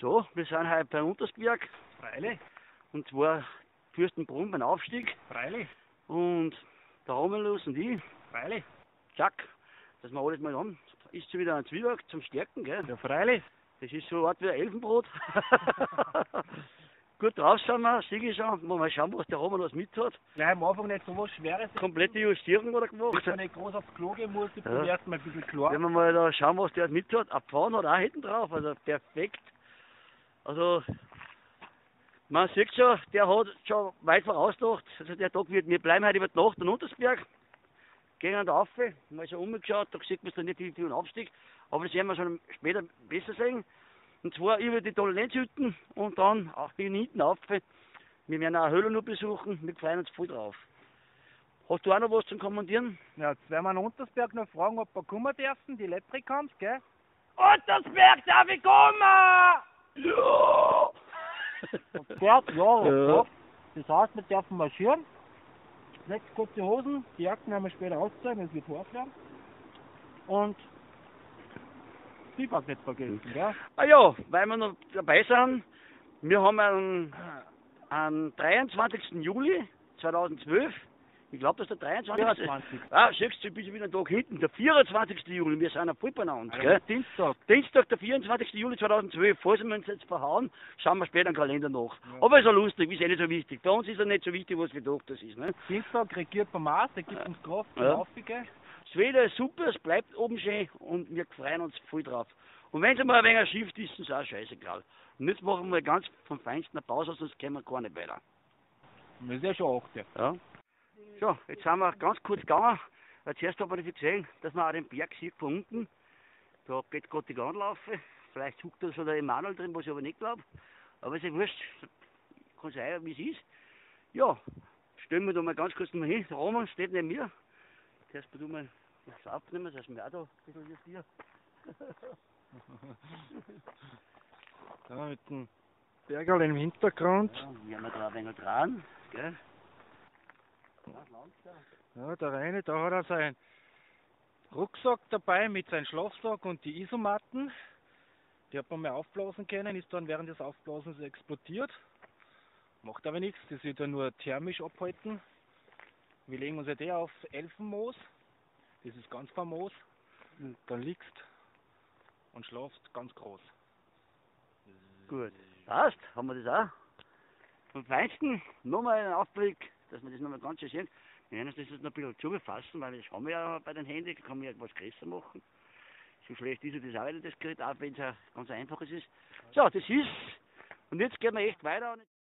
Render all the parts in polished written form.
So, wir sind heute bei Untersberg. Freilich, Und zwar Fürstenbrunn beim Aufstieg. freilich, Und der Romulus und ich, freilich. zack, dass wir alles mal haben. Ist schon wieder ein Zwieback zum Stärken, gell? Ja, freilich. Das ist so eine Art wie ein Elfenbrot. Gut drauf sind wir, sehe ich schon. Mal schauen, was der Romulus mit hat. Gleich am Anfang nicht so was Schweres. Komplette Justierung hat er gemacht. Wenn man nicht groß aufs Klo gehen muss, ich Ja. bin erstmal ein bisschen klar. Wenn wir mal da schauen, was der mit hat. Ein Pfann hat er auch hinten drauf, also perfekt. Also, man sieht schon, der hat schon weit vorausgedacht. Also der Tag wird, wir bleiben heute über die Nacht an Untersberg. Gehen dann rauf, mal so umgeschaut, da sieht man dann nicht viel Aufstieg. Aber das werden wir schon später besser sehen. Und zwar über die Tollenzhütten und dann auch hinten rauf. Wir werden auch eine Höhle noch besuchen, wir freuen uns voll drauf. Hast du auch noch was zum Kommentieren? Ja, jetzt werden wir an Untersberg noch fragen, ob wir kommen dürfen, die Leprikons, gell? Untersberg darf ich kommen! Ja! Ja, ja, Ja. ja. Das heißt, wir dürfen marschieren. 6 kurze Hosen, die Jacken werden wir später ausziehen, wenn es wird warm werden. Und Zwieback nicht vergessen, gell? Ah ja, weil wir noch dabei sind, wir haben am 23. Juli 2012, ich glaube, das ist der 23. 24. Ah, siehst du, ich bin schon wieder einen Tag hinten, der 24. Juli, wir sind auf voll beieinander, gell? Dienstag. Dienstag, der 24. Juli 2012, falls wir uns jetzt verhauen, schauen wir später den Kalender nach. Ja. Aber ist ja lustig, ist eh nicht so wichtig. Bei uns ist ja nicht so wichtig, was wir gedacht das ist, ne? Dienstag regiert beim Mars, der gibt uns Kraft zum Ja. Aufgehen. Das Wetter ist super, es bleibt oben schön und wir freuen uns voll drauf. Und wenn es mal ein wenig schifft, ist es auch scheißegal. Und jetzt machen wir ganz vom Feinsten eine Pause, sonst kommen wir gar nicht weiter. Das ist ja schon 8. Ja. So, jetzt sind wir ganz kurz gegangen. Zuerst habe ich gesehen, dass man auch den Berg sieht von unten. Da geht gerade die Anlaufe. Vielleicht huckt da so der Emanuel drin, was ich aber nicht glaube. Aber ist ja wurscht. Kann sein, wie es ist. Ja, stellen wir da mal ganz kurz mal hin. Der Roman steht neben mir. Zuerst du mal das aufnehmen, dass wir auch da ein bisschen justieren. Da mit dem Bergerl im Hintergrund. Ja, wir haben da ein wenig dran. Gell? Ja, der Reine, da hat er seinen Rucksack dabei mit seinem Schlafsack und die Isomatten. Die hat man mal aufblasen können, ist dann während des Aufblasens explodiert. Macht aber nichts, das wird ja nur thermisch abhalten. Wir legen uns ja der auf Elfenmoos. Das ist ganz famos. Dann liegst und schlafst ganz groß. Gut. Passt, haben wir das auch. Vom Feinsten nochmal einen Aufblick, dass wir das nochmal ganz schön sehen. Wir werden uns das jetzt noch ein bisschen zubefassen, weil das haben wir ja bei den Händen, da kann man ja etwas größer machen. So schlecht ist ja das auch wieder, das Gerät, auch wenn es ein ganz einfaches ist. So, das ist, und jetzt gehen wir echt weiter.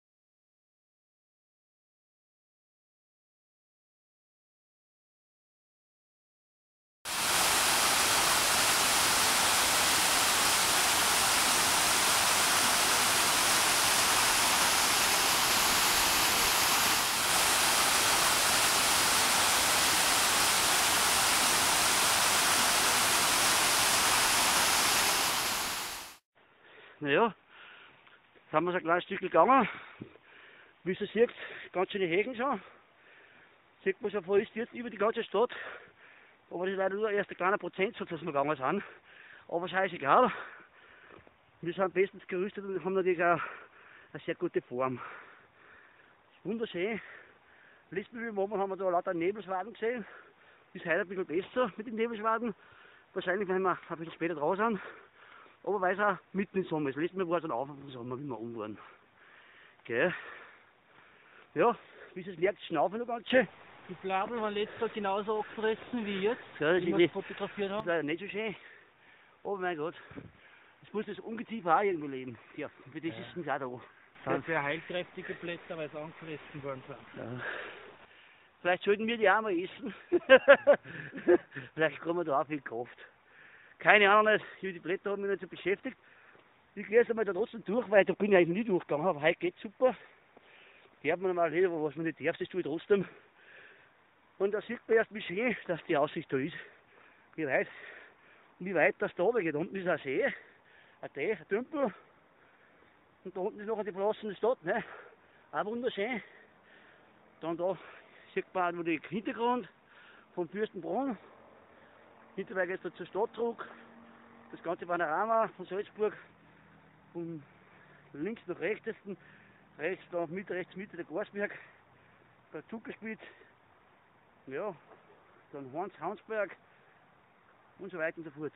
Naja, jetzt haben wir so ein kleines Stück gegangen. Wie du siehst, ganz schöne Hegen schon. Sieht man schon, ist jetzt über die ganze Stadt. Aber das ist leider nur erst ein kleiner Prozentsatz, dass wir gegangen sind. Aber scheißegal. Wir sind bestens gerüstet und haben natürlich auch eine sehr gute Form. Wunderschön. Letztes Mal haben wir da lauter Nebelschwaden gesehen. Ist heute ein bisschen besser mit den Nebelschwaden. Wahrscheinlich, wenn wir ein bisschen später draußen sind. Aber weil es auch mitten im Sommer ist. Letztes Mal war es dann auch im Sommer, wie wir um waren. Gell? Ja, wie es merkt, schnaufen noch ganz schön. Die Bladel waren letztes Jahr genauso abgerissen wie jetzt, Ja, das wie ist wir es fotografiert das ist haben. leider nicht so schön. Oh mein Gott. Jetzt muss das Ungeziefer auch irgendwo leben. Ja, für das ist es auch da. Das sind sehr heilkräftige Blätter, weil sie angefressen worden sind. Ja. Vielleicht sollten wir die auch mal essen. Vielleicht kommen wir da auch viel Kraft. Keine Ahnung, nicht. Die Blätter haben mich nicht so beschäftigt. Ich gehe jetzt einmal da trotzdem durch, weil da bin ich eigentlich nie durchgegangen. Aber heute geht super. Hört man mal reden, was man nicht darf, das tue ich trotzdem. Und da sieht man erst wie schön, dass die Aussicht da ist. Wie weit das da runter geht. Unten ist ein See, ein Tümpel. Und da unten ist noch die verlassene Stadt. Ne? Auch wunderschön. Dann da sieht man auch nur den Hintergrund vom Fürstenbrunn. Hinterher geht es da zur Stadt zurück. Das ganze Panorama von Salzburg, vom links nach rechtesten, rechts da rechts Mitte der Garsberg, bei Zuckerspitz, ja, dann Hansberg und so weiter und so fort.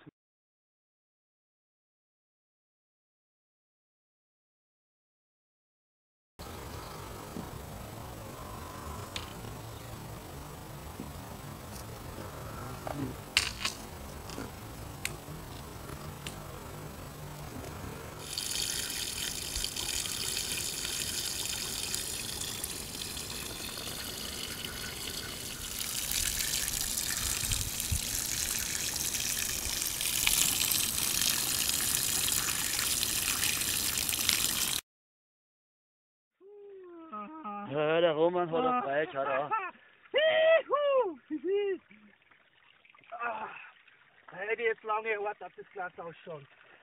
Ja, der Roman hat auch frei, schau da. Hätte jetzt lange Ort auf das Glas ausschauen.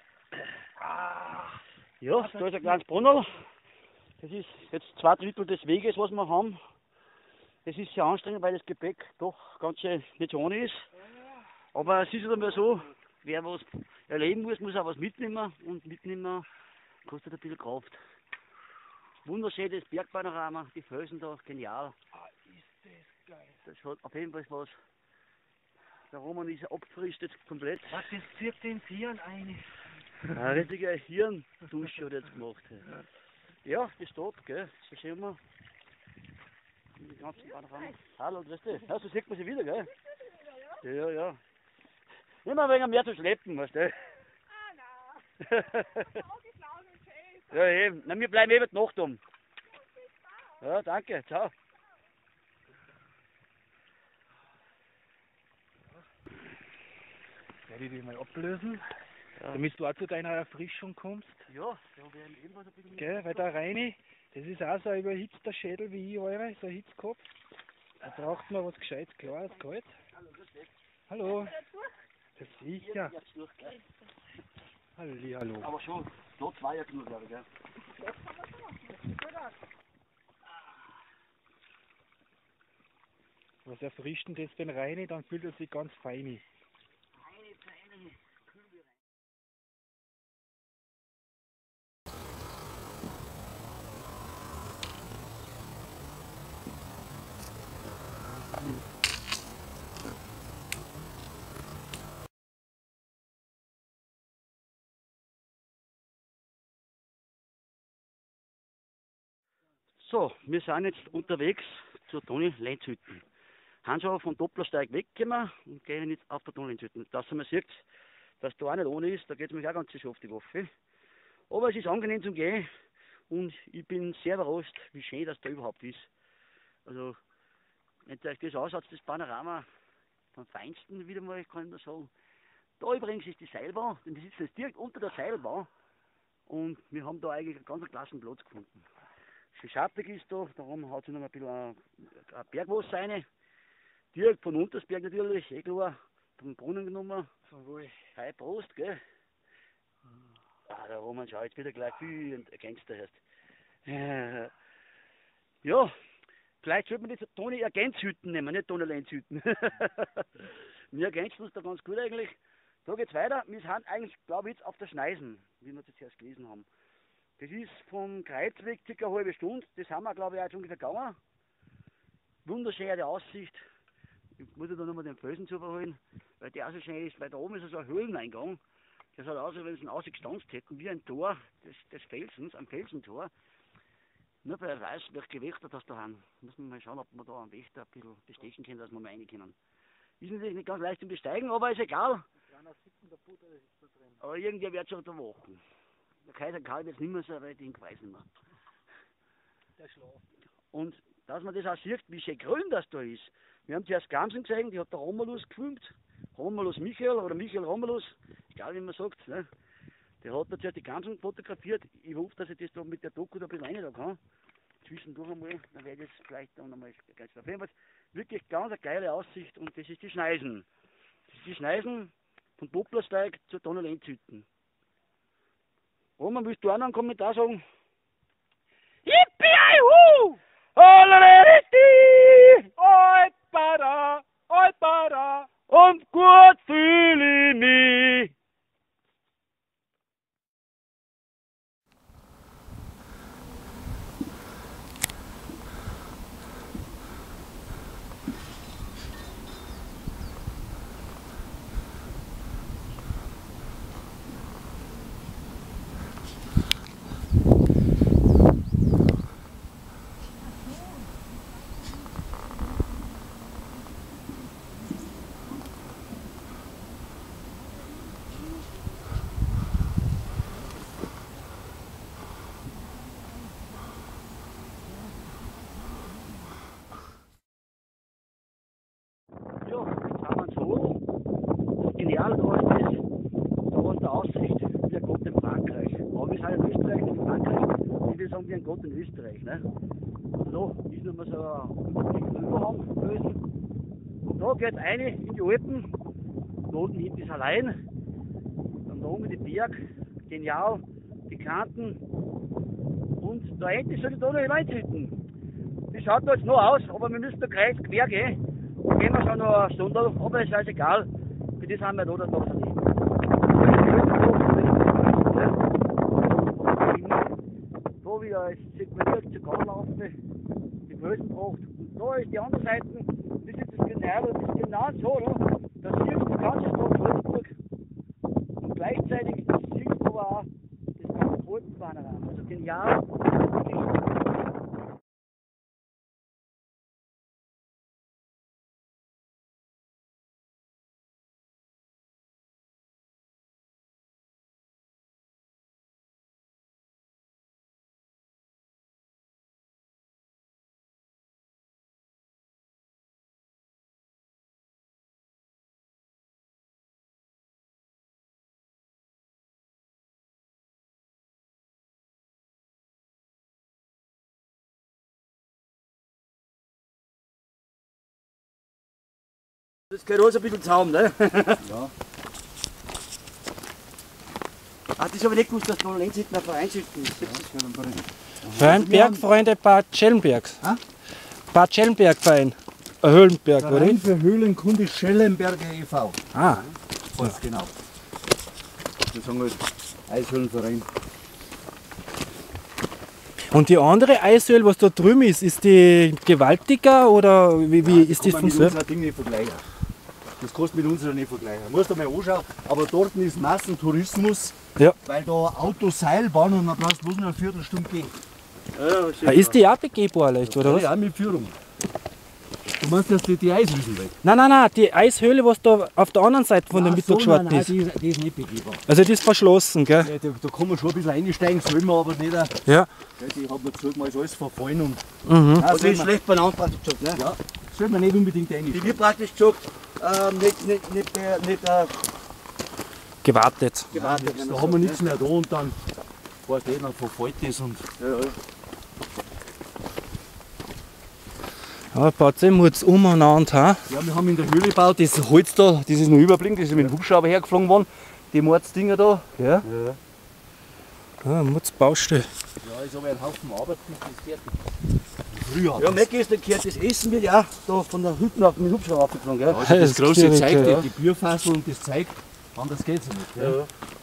Ja, da ist ein kleines Brunnel. Das ist jetzt 2/3 des Weges, was wir haben. Das ist sehr anstrengend, weil das Gepäck doch ganz schön nicht so ohne ist. Aber es ist halt einmal so, wer was erleben muss, muss auch was mitnehmen. Und mitnehmen kostet ein bisschen Kraft. Wunderschön das Bergpanorama, die Felsen da, genial. Ist das geil. Das hat auf jeden Fall was. Der Roman ist abgefristet komplett. Was, das zieht den Tieren ein? Eine richtige Hirndusche hat er jetzt gemacht. Ja, die Stadt, gell, so sehen wir. Die ganzen Panorama. Hallo, grüß dich. Ja, so sieht man sie wieder, gell? Ja, ja. Immer wegen mehr zu schleppen, weißt du? Ja, eben. Na, wir bleiben eben die Nacht um. Ja, danke. Ciao. Werde ich dich mal ablösen, Ja. damit du auch zu deiner Erfrischung kommst. Ja, da werden ebenfalls ein bisschen. Gell, weil der Reini, das ist auch so ein überhitzter Schädel wie ich eure, so ein Hitzkopf. Da braucht man was Gescheites, Klares, kalt. Hallo. Das sicher. Hallo. Aber schon, da 2 Jahre genug, glaube ich, gell? Was erfrischt denn das den Reini, dann fühlt er sich ganz fein. So, wir sind jetzt unterwegs zur Toni Lenzhütten. Haben schon von Dopplersteig weggekommen und gehen jetzt auf der Toni Lenzhütten. Dass man sieht, dass da auch nicht ohne ist, da geht es mich auch ganz schön auf die Waffe. Aber es ist angenehm zum Gehen und ich bin sehr überrascht, wie schön das da überhaupt ist. Also, wenn euch das ausschaut, das Panorama vom Feinsten wieder mal, kann ich nur sagen. Da übrigens ist die Seilbahn, denn wir sitzen jetzt direkt unter der Seilbahn und wir haben da eigentlich einen ganz klassen Platz gefunden. Schön schattig ist da, darum hat sich noch ein bisschen ein Bergwasser rein. Direkt von Untersberg natürlich, klar, vom Brunnen genommen. Zum Wohl. Hi, Prost, gell? Der Roman schaut jetzt wieder gleich viel ergänzter erst. Ja, vielleicht sollte man die Toni Ergänzhütten nehmen, nicht Toni Lenzhütten. Wir ergänzen uns da ganz gut eigentlich. Da geht's weiter. Wir sind eigentlich, glaube ich, jetzt auf der Schneisen, wie wir das erst gelesen haben. Das ist vom Kreuzweg circa eine halbe Stunde. Das haben wir, glaube ich, auch jetzt ungefähr gegangen. Wunderschöne Aussicht. Ich muss da nochmal den Felsen zu verholen, weil der auch so schön ist. Weil da oben ist so ein Höhleneingang. Der schaut aus, als wenn sie ihn ausgestanzt hätten, wie ein Tor des Felsens, ein Felsentor. Nur bei weiß, welche Gewächter das da haben. Muss man mal schauen, ob man da am Wächter ein bisschen bestechen können, dass wir mal rein können. Ist natürlich nicht ganz leicht zum Besteigen, aber ist egal. Aber irgendwer wird schon da machen. Der Kaiser Karl wird es nicht mehr so, weil ich den weiß nicht mehr. Der schlaft. Und dass man das auch sieht, wie schön grün das da ist. Wir haben zuerst Gamsen gesehen, die hat der Romulus gefilmt. Romulus Michael oder Michael Romulus, egal wie man sagt. Ne? Der hat da zuerst die Gamsen fotografiert. Ich hoffe, dass ich das da mit der Doku da ein bisschen rein da kann. Zwischendurch einmal, dann werde ich es vielleicht dann einmal ganz auf jeden Fall wirklich ganz eine geile Aussicht und das ist die Schneisen. Das ist die Schneisen von Dopplersteig zur Toni Lenzhütten. Roman, willst du auch noch einen Kommentar sagen? Yippie-Hu! Holleriti! Oi, Para! Oi, Para! Und gut fühle ich mich! wie ein Gott in Österreich. Ne? Und da ist nochmal so ein Überhang gewesen. Und da geht eine in die Alpen, da unten hinten ist allein. Dann da oben die Berg, genial, die Kanten. Und da endlich soll ich da noch hineinzünden. Das schaut da jetzt noch aus, aber wir müssen da gleich quer gehen. Da gehen wir schon noch eine Stunde, aber ist scheißegal. Für das haben wir da das daneben. Da wieder sieht man direkt zur Garnlaufe, die Felsenpracht. Und da ist die andere Seite, das ist das genau so, ne? Da siehst du die ganze Stadt Salzburg. Und gleichzeitig siehst du aber auch das ganze Alpenpanorama. Also genial. Das gehört alles ein bisschen zusammen, ne? Ja. Ah, das habe ich nicht gewusst, dass da links hinten ein Verein schütten ist. Verein Bergfreunde Bad Schellenberg. Ah? Bad Schellenberg Verein. Höhlenberg, oder? Verein für Höhlenkunde Schellenberger e.V. Ah. Ganz genau. Wir sagen halt Eishöhlenverein. Und die andere Eishöhle, was da drüben ist die gewaltiger oder wie ist das von von so? Das kann man mit unserem Ding nicht vergleichen. Das kannst du mit unserer nicht vergleichen. Musst du mal anschauen. Aber dort ist Massentourismus, Ja. weil da Autos Seilbahn und dann brauchst du bloß noch eine Viertelstunde gehen. Ja, Ist die auch begehbar leicht, oder was? Ja, mit Führung. Du meinst, dass die Eiswiesen weg? Nein, die Eishöhle, was da auf der anderen Seite von der Mittagschwart nein, ist. die ist nicht begehbar. Also die ist verschlossen, gell? Ja, da kann man schon ein bisschen einsteigen, soll man aber nicht. Ja. Die hat mir gesagt, man ist alles verfallen und Mhm. Also ist schlecht benannt praktisch gesagt, ne? ja, soll man nicht unbedingt Die einsteigen. wird praktisch gesagt, nicht Gewartet. gewartet. Da haben wir nichts mehr da und dann weißt du, dann verfällt das und Ja, baut sich jetzt umeinander. Ha? ja, wir haben in der Höhle gebaut, das Holz da, das ist noch überblieben, das ist mit dem Hubschrauber hergeflogen worden, die Mordsdinger da. Ja. Ja, Mutzbaustelle. Ja, ist aber ein Haufen Arbeit, das ist fertig. Früher. Ja, Mecki ist der gehört, das Essen wird ja auch da von der Hütte auf den Hubschrauber abgeflogen, gell? Also Das das große ist zeigt schwierig, ja. die Bierfassel und das zeigt, anders geht's nicht. Ja.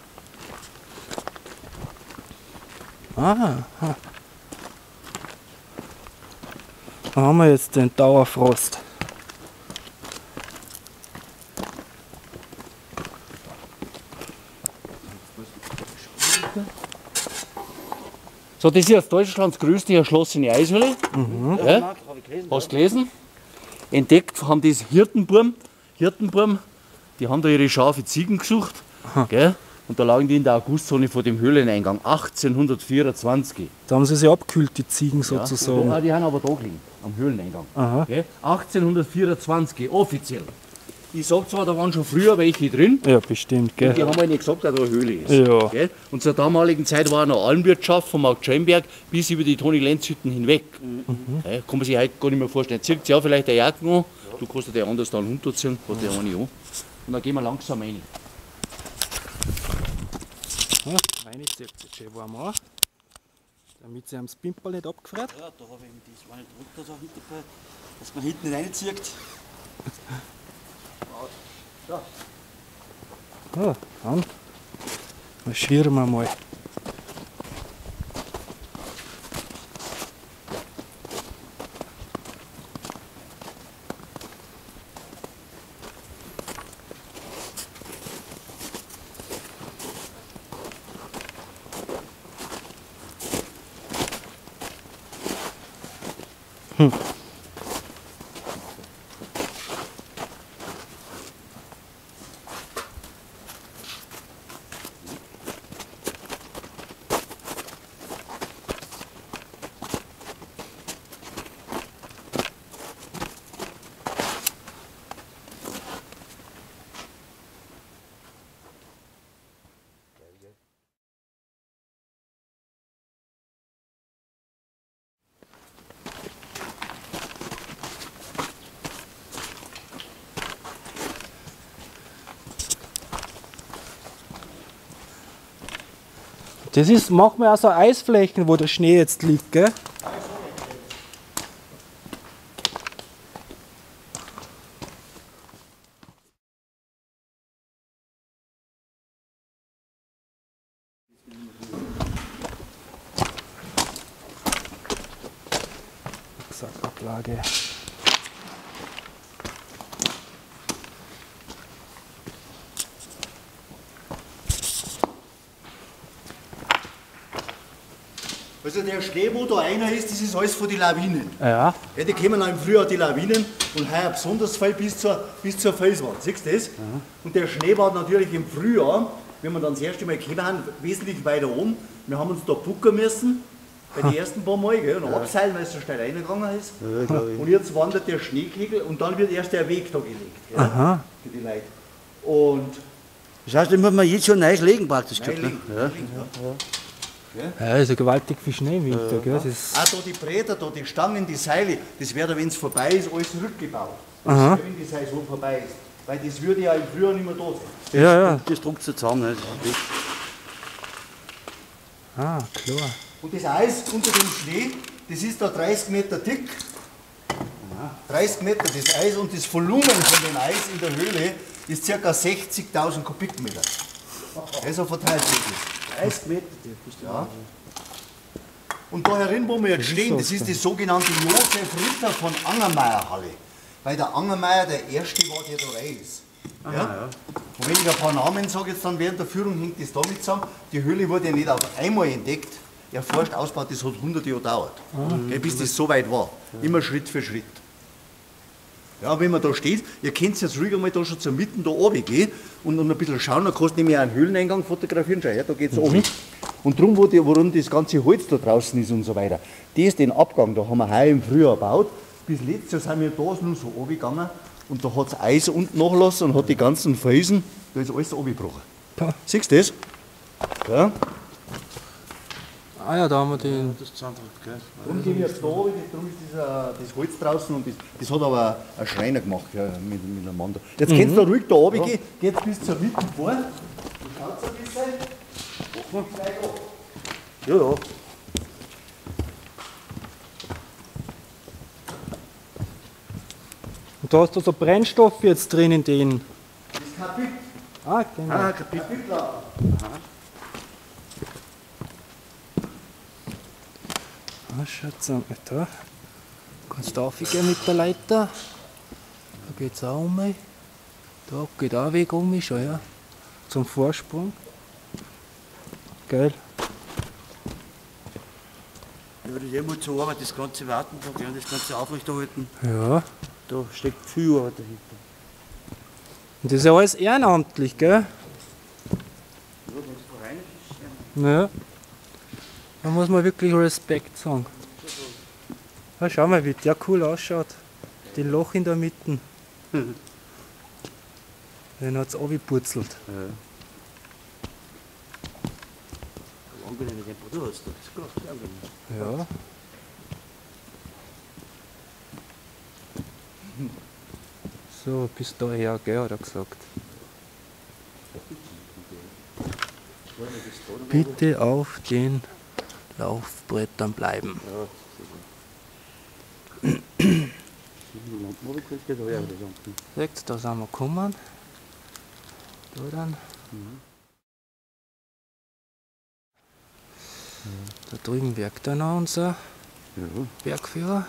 Ah. Da haben wir jetzt den Dauerfrost. So, das ist jetzt Deutschlands größte erschlossene Eishöhle. Ja. Hab ich gelesen. Hast du gelesen? Entdeckt haben das Hirtenburm, die haben da ihre Schafe Ziegen gesucht. Gell? Und da lagen die in der Augustzone vor dem Höhleneingang 1824. Da haben sie sich abgekühlt, die Ziegen Ja, sozusagen. die haben aber da gelegen, am Höhleneingang. Aha. Gell? 1824, offiziell. Ich sag zwar, da waren schon früher welche drin, Ja, bestimmt, die gell? haben halt nicht gesagt, dass da eine Höhle ist. Ja. Gell? Und zur damaligen Zeit war eine Almwirtschaft von Markt Schellenberg bis über die Toni-Lenz-Hütten hinweg. Gell? Kann man sich heute gar nicht mehr vorstellen. Zieht sich auch vielleicht der Jacken an, du kannst dir anders dann runterziehen, hat der eine an. Und dann gehen wir langsam rein. Ja, meine zieht sich schön warm an, damit sie am Pimperl nicht abgefriert. Ja, da habe ich das war nicht drunter so hinten, dass man hinten nicht reinzieht. Ja, dann marschieren wir mal. Das ist, machen wir auch so Eisflächen, wo der Schnee jetzt liegt, gell? Sackablage. Also der Schnee, wo da einer ist, das ist alles von den Lawinen. Ja. Ja, die kommen auch im Frühjahr die Lawinen und heuer besonders viel bis zur Felswand. Siehst du das? Und der Schnee war natürlich im Frühjahr, wenn wir dann das erste Mal gekommen haben, wesentlich weiter oben. Wir haben uns da bucken müssen, bei den ersten paar Mal, gell, und abseilen, weil es so steil reingegangen ist. Ja, Und jetzt wandert der Schneekegel und dann wird erst der Weg da gelegt, gell, Aha. für die Leute. Und Das heißt, den muss man jetzt schon neu legen praktisch. Nein, gesagt, ne? links, Ja. links, Ja, ist ja gewaltig viel Schnee im Winter, gell? Das ist, auch da die Bretter, da die Stangen, die Seile, das wird, wenn es vorbei ist, alles rückgebaut. Aha. Wenn die Saison vorbei ist. Weil das würde ja im Frühjahr nicht mehr da sein. ja, ja. Das druckt so zusammen. Ne? Das ist Ah, klar. Und das Eis unter dem Schnee, das ist da 30 Meter dick. 30 Meter das Eis und das Volumen von dem Eis in der Höhle ist ca. 60.000 Kubikmeter. Also verteilt sich das. 30 Meter. Ja. Und da herin, wo wir jetzt stehen, das ist die sogenannte Josef Ritter von Angermeier Halle. Weil der Angermeier der Erste war, der da rein ist. Ja? Und wenn ich ein paar Namen sage, jetzt dann während der Führung hängt das damit zusammen. Die Höhle wurde ja nicht auf einmal entdeckt, erforscht, ausgebaut, das hat 100 Jahre gedauert. Gell, bis das so weit war. Immer Schritt für Schritt. Ja, wenn man da steht, ihr könnt jetzt ruhig einmal da schon zur Mitte da oben gehen und ein bisschen schauen, dann kannst du nämlich auch einen Höhleneingang fotografieren. Schau her, da geht es oben. Und darum, warum das ganze Holz da draußen ist und so weiter, den Abgang, da haben wir heuer im Frühjahr gebaut. Bis letztes Jahr sind wir da nur so runtergegangen und da hat es Eis unten nachgelassen und hat die ganzen Felsen, da ist alles runtergebrochen. Ja. Siehst du das? Ja. Ah ja, da haben wir den. das zusammendrückt, gell? Darum gehen wir jetzt da runter, darum ist das Holz draußen und das hat aber ein Schreiner gemacht, ja, mit einem Mann da. Jetzt kannst du da ruhig da runter gehen, geht bis zur Mitte vor. Du schaust ein bisschen. Ja, ja. Und da hast du so Brennstoff jetzt drin in den. Das Kapit. Ah, genau. Ah, Kapitel. Kapitler. Ah, schaut's an. Da. Kannst du raufgehen mit der Leiter. Da geht's auch um. Da geht auch ein Weg um, schon, ja. Zum Vorsprung. Geil. Ja, das ist immer zur Arbeit, das ganze Wartenburg und das ganze Aufrechterhalten. Ja. Da steckt viel Arbeit dahinter. Und das ist ja alles ehrenamtlich, gell? Ja, wenn es vereint ist, Ja. Da muss man wirklich Respekt sagen. Ja, schau mal, wie der cool ausschaut. Den Loch in der Mitte. Den hat es abgepurzelt. ja. Angenehme Temperatur hast du, das ist gut, sehr angenehm. Ja. So, bis daher, gell, hat er gesagt. Bitte auf den Laufbrettern bleiben. Seht, da sind wir gekommen. Da dann. Da drüben wirkt dann noch unser Bergführer.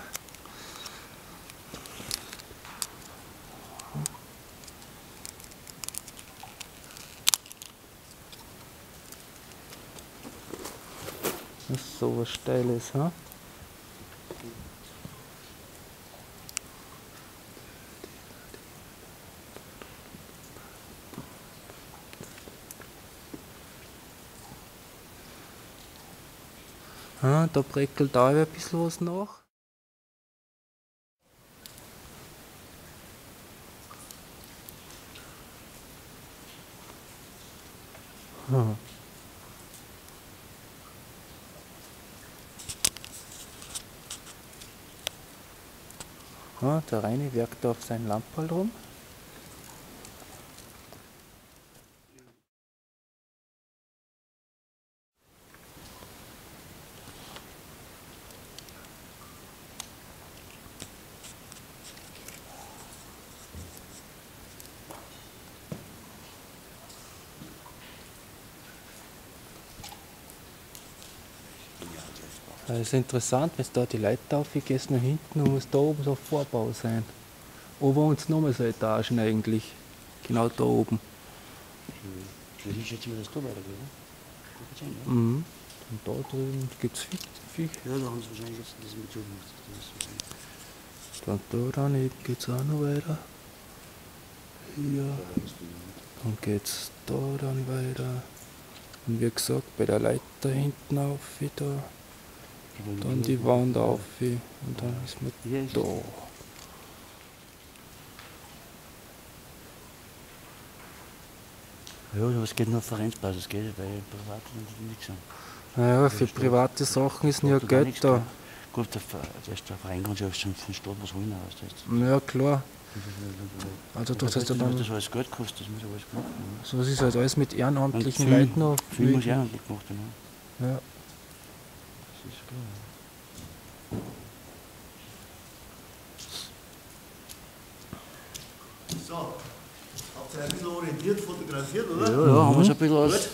Das ist so was Steiles, ha? Ah, da breckelt da ein bisschen was nach. Ah. Ah, der Reini wirkt auf sein Lamperl rum. Das ist interessant, wenn du da die Leiter aufgehst nach hinten und muss da oben so ein Vorbau sein. Ober uns nochmal so Etagen eigentlich. Genau da oben. Das ist jetzt wieder das da weitergeht, ne? Mhm. Und da drüben gibt es viel. Ja, da haben sie wahrscheinlich jetzt das mit zugemacht. Dann da daneben geht es auch noch weiter. Hier. Dann geht es da dann weiter. Und wie gesagt, bei der Leiter hinten auf wieder. Dann die Wand auf und dann ist man da. Ja, das geht nur auf Vereinsbasis, geht bei Privaten nichts an. Naja, für private Sachen ist ja Geld da. Gut, der Verein kann sich auch schon von Staat was holen. Ja, klar. Also das heißt ja dann, das alles Geld kostet, das muss ja alles gemacht werden. so ist halt alles mit ehrenamtlichen Leuten noch. Viel muss ehrenamtlich gemacht werden. Ja. Das ist klar. So, habt ihr ein bisschen orientiert fotografiert, oder? Ja, haben wir so ein bisschen aus.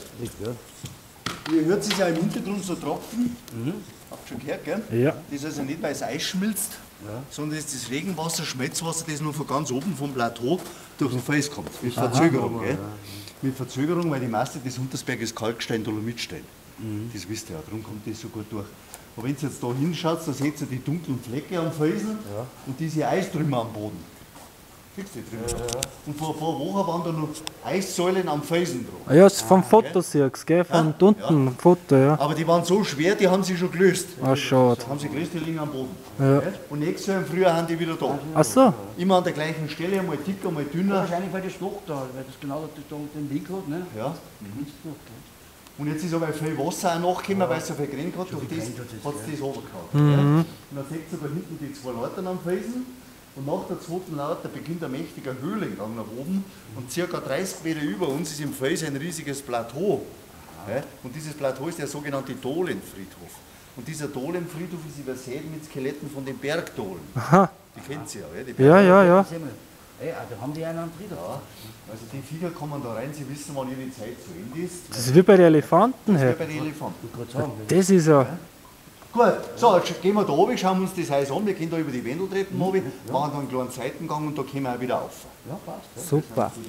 Ihr hört es ja im Hintergrund so tropfen. Habt ihr schon gehört, gell? Ja. Das ist also nicht, weil es Eis schmilzt, sondern das ist das Regenwasser, Schmelzwasser, das nur von ganz oben vom Plateau durch den Fels kommt. Mit Verzögerung, gell? Mit Verzögerung, weil die Masse des Untersbergs ist Kalkstein, Dolomitstein. Das wisst ihr ja, darum kommt das so gut durch. Aber wenn ihr jetzt da hinschaut, da seht ihr die dunklen Flecke am Felsen und diese Eistrümmer am Boden. Siehst du die drüber? Und vor ein paar Wochen waren da noch Eissäulen am Felsen drauf. Ah ja, ist vom Foto siehst, gell? Von unten, Foto, ja. Aber die waren so schwer, die haben sie schon gelöst. Ah, schade. Haben sie gelöst, die liegen am Boden. Ja. Und nächstes Jahr im Frühjahr haben die wieder da. Ach so. Immer an der gleichen Stelle, mal dicker, mal dünner. Wahrscheinlich weil das Loch da, weil das genau da den Weg hat, ne? Ja. Und jetzt ist aber viel Wasser auch nachgekommen, weil es so viel geregnet hat, durch das hat es das runtergehauen. Und dann seht ihr da hinten die zwei Leitern am Felsen. Und nach der zweiten Leiter beginnt ein mächtiger Höhlengang nach oben. Und ca. 30 Meter über uns ist im Fels ein riesiges Plateau. Ja? Und dieses Plateau ist der sogenannte Dohlenfriedhof. Und dieser Dohlenfriedhof ist übersät mit Skeletten von den Bergdohlen. Aha. Die kennt ihr ja, die Ja. Ey, da haben die einen am Friedhof. Ja, also die Viecher kommen da rein, sie wissen, wann ihre Zeit zu Ende ist. Das ist wie bei den Elefanten, Das hey. ist wie bei den Elefanten. Das ist ja. Gut, so, jetzt gehen wir da oben, schauen wir uns das Haus an, wir gehen da über die Wendeltreppen runter, machen dann einen kleinen Seitengang und da kommen wir auch wieder rauf. Ja, passt. Ja. Super. Alles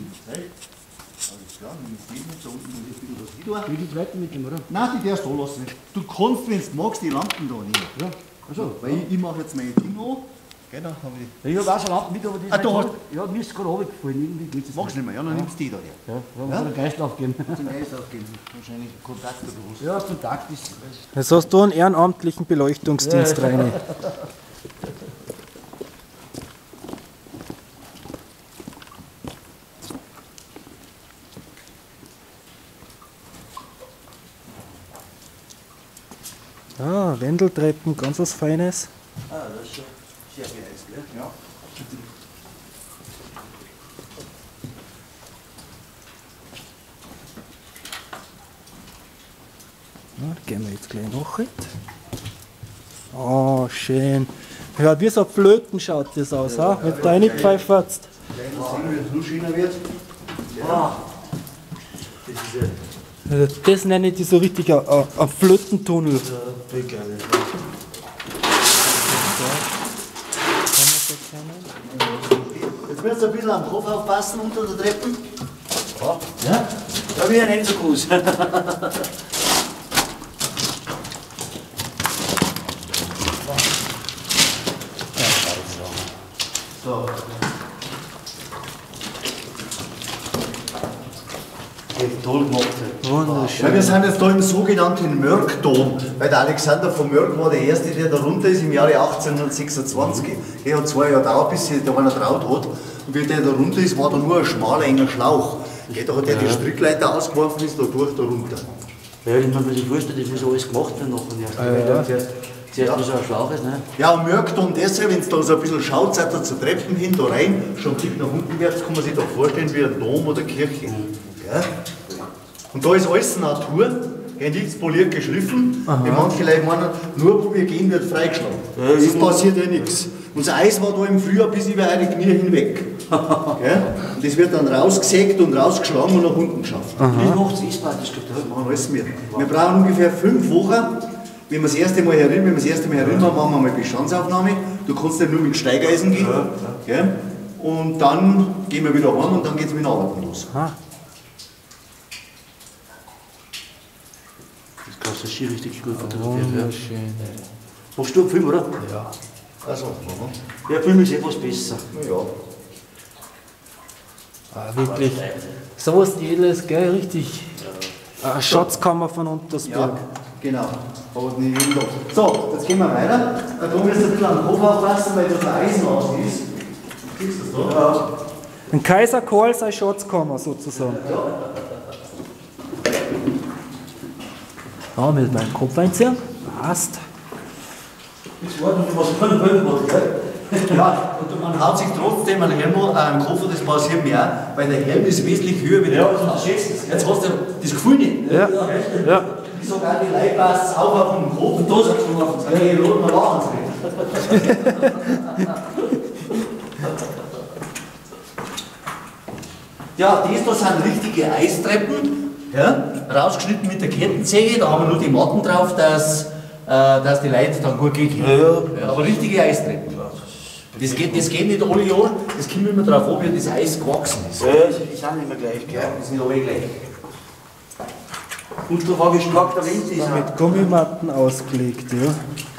klar, nimm das Leben, da unten ein bisschen was wieder. Will die zweite mitnehmen, oder? Nein, die darfst du da lassen. Du kannst, wenn du magst, die Lampen da nehmen. Ja. Achso, Weil ich mache jetzt mein Ding an. Gell, dann habe ich. ich habe auch so Lampen mit, aber die Ah, sind du halt hast- ja, mir ist gerade runtergefallen. Irgendwie geht's jetzt Magst du nicht mehr, ja, dann nimmst du die da her. Ja, wir haben einen Geist aufgeben. Zum Geist aufgehen, wahrscheinlich Kontakt oder was. Ja, Kontakt ist. Jetzt hast du einen ehrenamtlichen Beleuchtungsdienst rein. Ja, Wendeltreppen, ganz was Feines. Ah, das ist schon sehr geheizt, gell? Ja. Ja, da gehen wir jetzt gleich nach. Oh, schön. Ja, wie so ein Flöten schaut das aus, ja, wenn du reinpfeiferst. Gleich mal sehen, wie es noch schöner wird. Ja. Das ist ja. Also das nenne ich so richtig ein Flötentunnel. Jetzt müsst ihr ein bisschen am Kopf aufpassen unter der Treppen. Ja? Da bin ich nicht so groß. So. Toll gemacht. Wunderschön. Ja, wir sind jetzt da im sogenannten Mörkdom, weil der Alexander von Mörk war der Erste, der da runter ist im Jahre 1826. Er hat 2 Jahre gedauert, bis sich da einer traut hat. Und wie der da runter ist, war da nur ein schmaler, enger Schlauch. Da hat er die Strickleiter ausgeworfen, ist da durch da runter. Ja, wenn man sich vorstellt, das muss alles gemacht werden nachher. Weil da zuerst nur so ein Schlauch ist, ne? Ja, und Mörkdom deshalb, wenn es da so ein bisschen schaut, seid ihr zur Treppen hin, da rein, schon Blick nach unten wärts, kann man sich da vorstellen wie ein Dom oder Kirche. Gell? Und da ist alles Natur, nichts poliert geschliffen. Wie manche Leute meinen, nur wo wir gehen, wird freigeschlagen. Es passiert ja nichts. Unser Eis war da im Frühjahr bis über eure Knie hinweg. Gell? Und das wird dann rausgesägt und rausgeschlagen und nach unten geschafft. Wie macht es ist praktisch getan? Wir machen alles mit. Wir brauchen ungefähr 5 Wochen, wenn wir das erste Mal herin haben, machen wir mal Bestandsaufnahme. Du kannst dann nur mit Steigeisen gehen. Gell? Und dann gehen wir wieder heim und dann geht es mit dem Arbeiten los. Das kannst du schon richtig gut fotografieren. Wunderschön. Machst du einen Film, oder? Ja. Also, Ja, Film ist etwas besser. ja. Wirklich. So was Edles, gell? Richtig. Eine Schatzkammer von Untersberg. Ja, genau. Aber nicht jeden Tag. So, jetzt gehen wir weiter. Da müssen wir ein bisschen am Kopf aufpassen, weil das Eisen aus ist. Siehst du das da? Ja. Ein Kaiser Karl sei Schatzkammer sozusagen. Ja, mit meinem Kopf einziehen. Passt. Das war nicht, was man will, gell? Ja, und man haut sich trotzdem einen Helm am Kopf, das passiert mir auch, weil der Helm ist wesentlich höher wie der Kopf. Jetzt hast du das Gefühl nicht. Ja. Ja. Ich sage auch, die Leute passen auch auf den Kopf und da sagst du noch, hey, rot, mal lachen Sie. Ja, das da sind richtige Eistreppen, ja, rausgeschnitten mit der Kettensäge, da haben wir nur die Matten drauf, dass die Leute dann gut gehen können. Ja, aber richtige Eistreppen. Das geht nicht alle Jahre, das kommt immer darauf an, wie das Eis gewachsen ist. Ja, die sind immer gleich, gell? Die sind alle gleich. Und da war gestarkt der Wind ist. Mit Gummimatten ausgelegt, ja.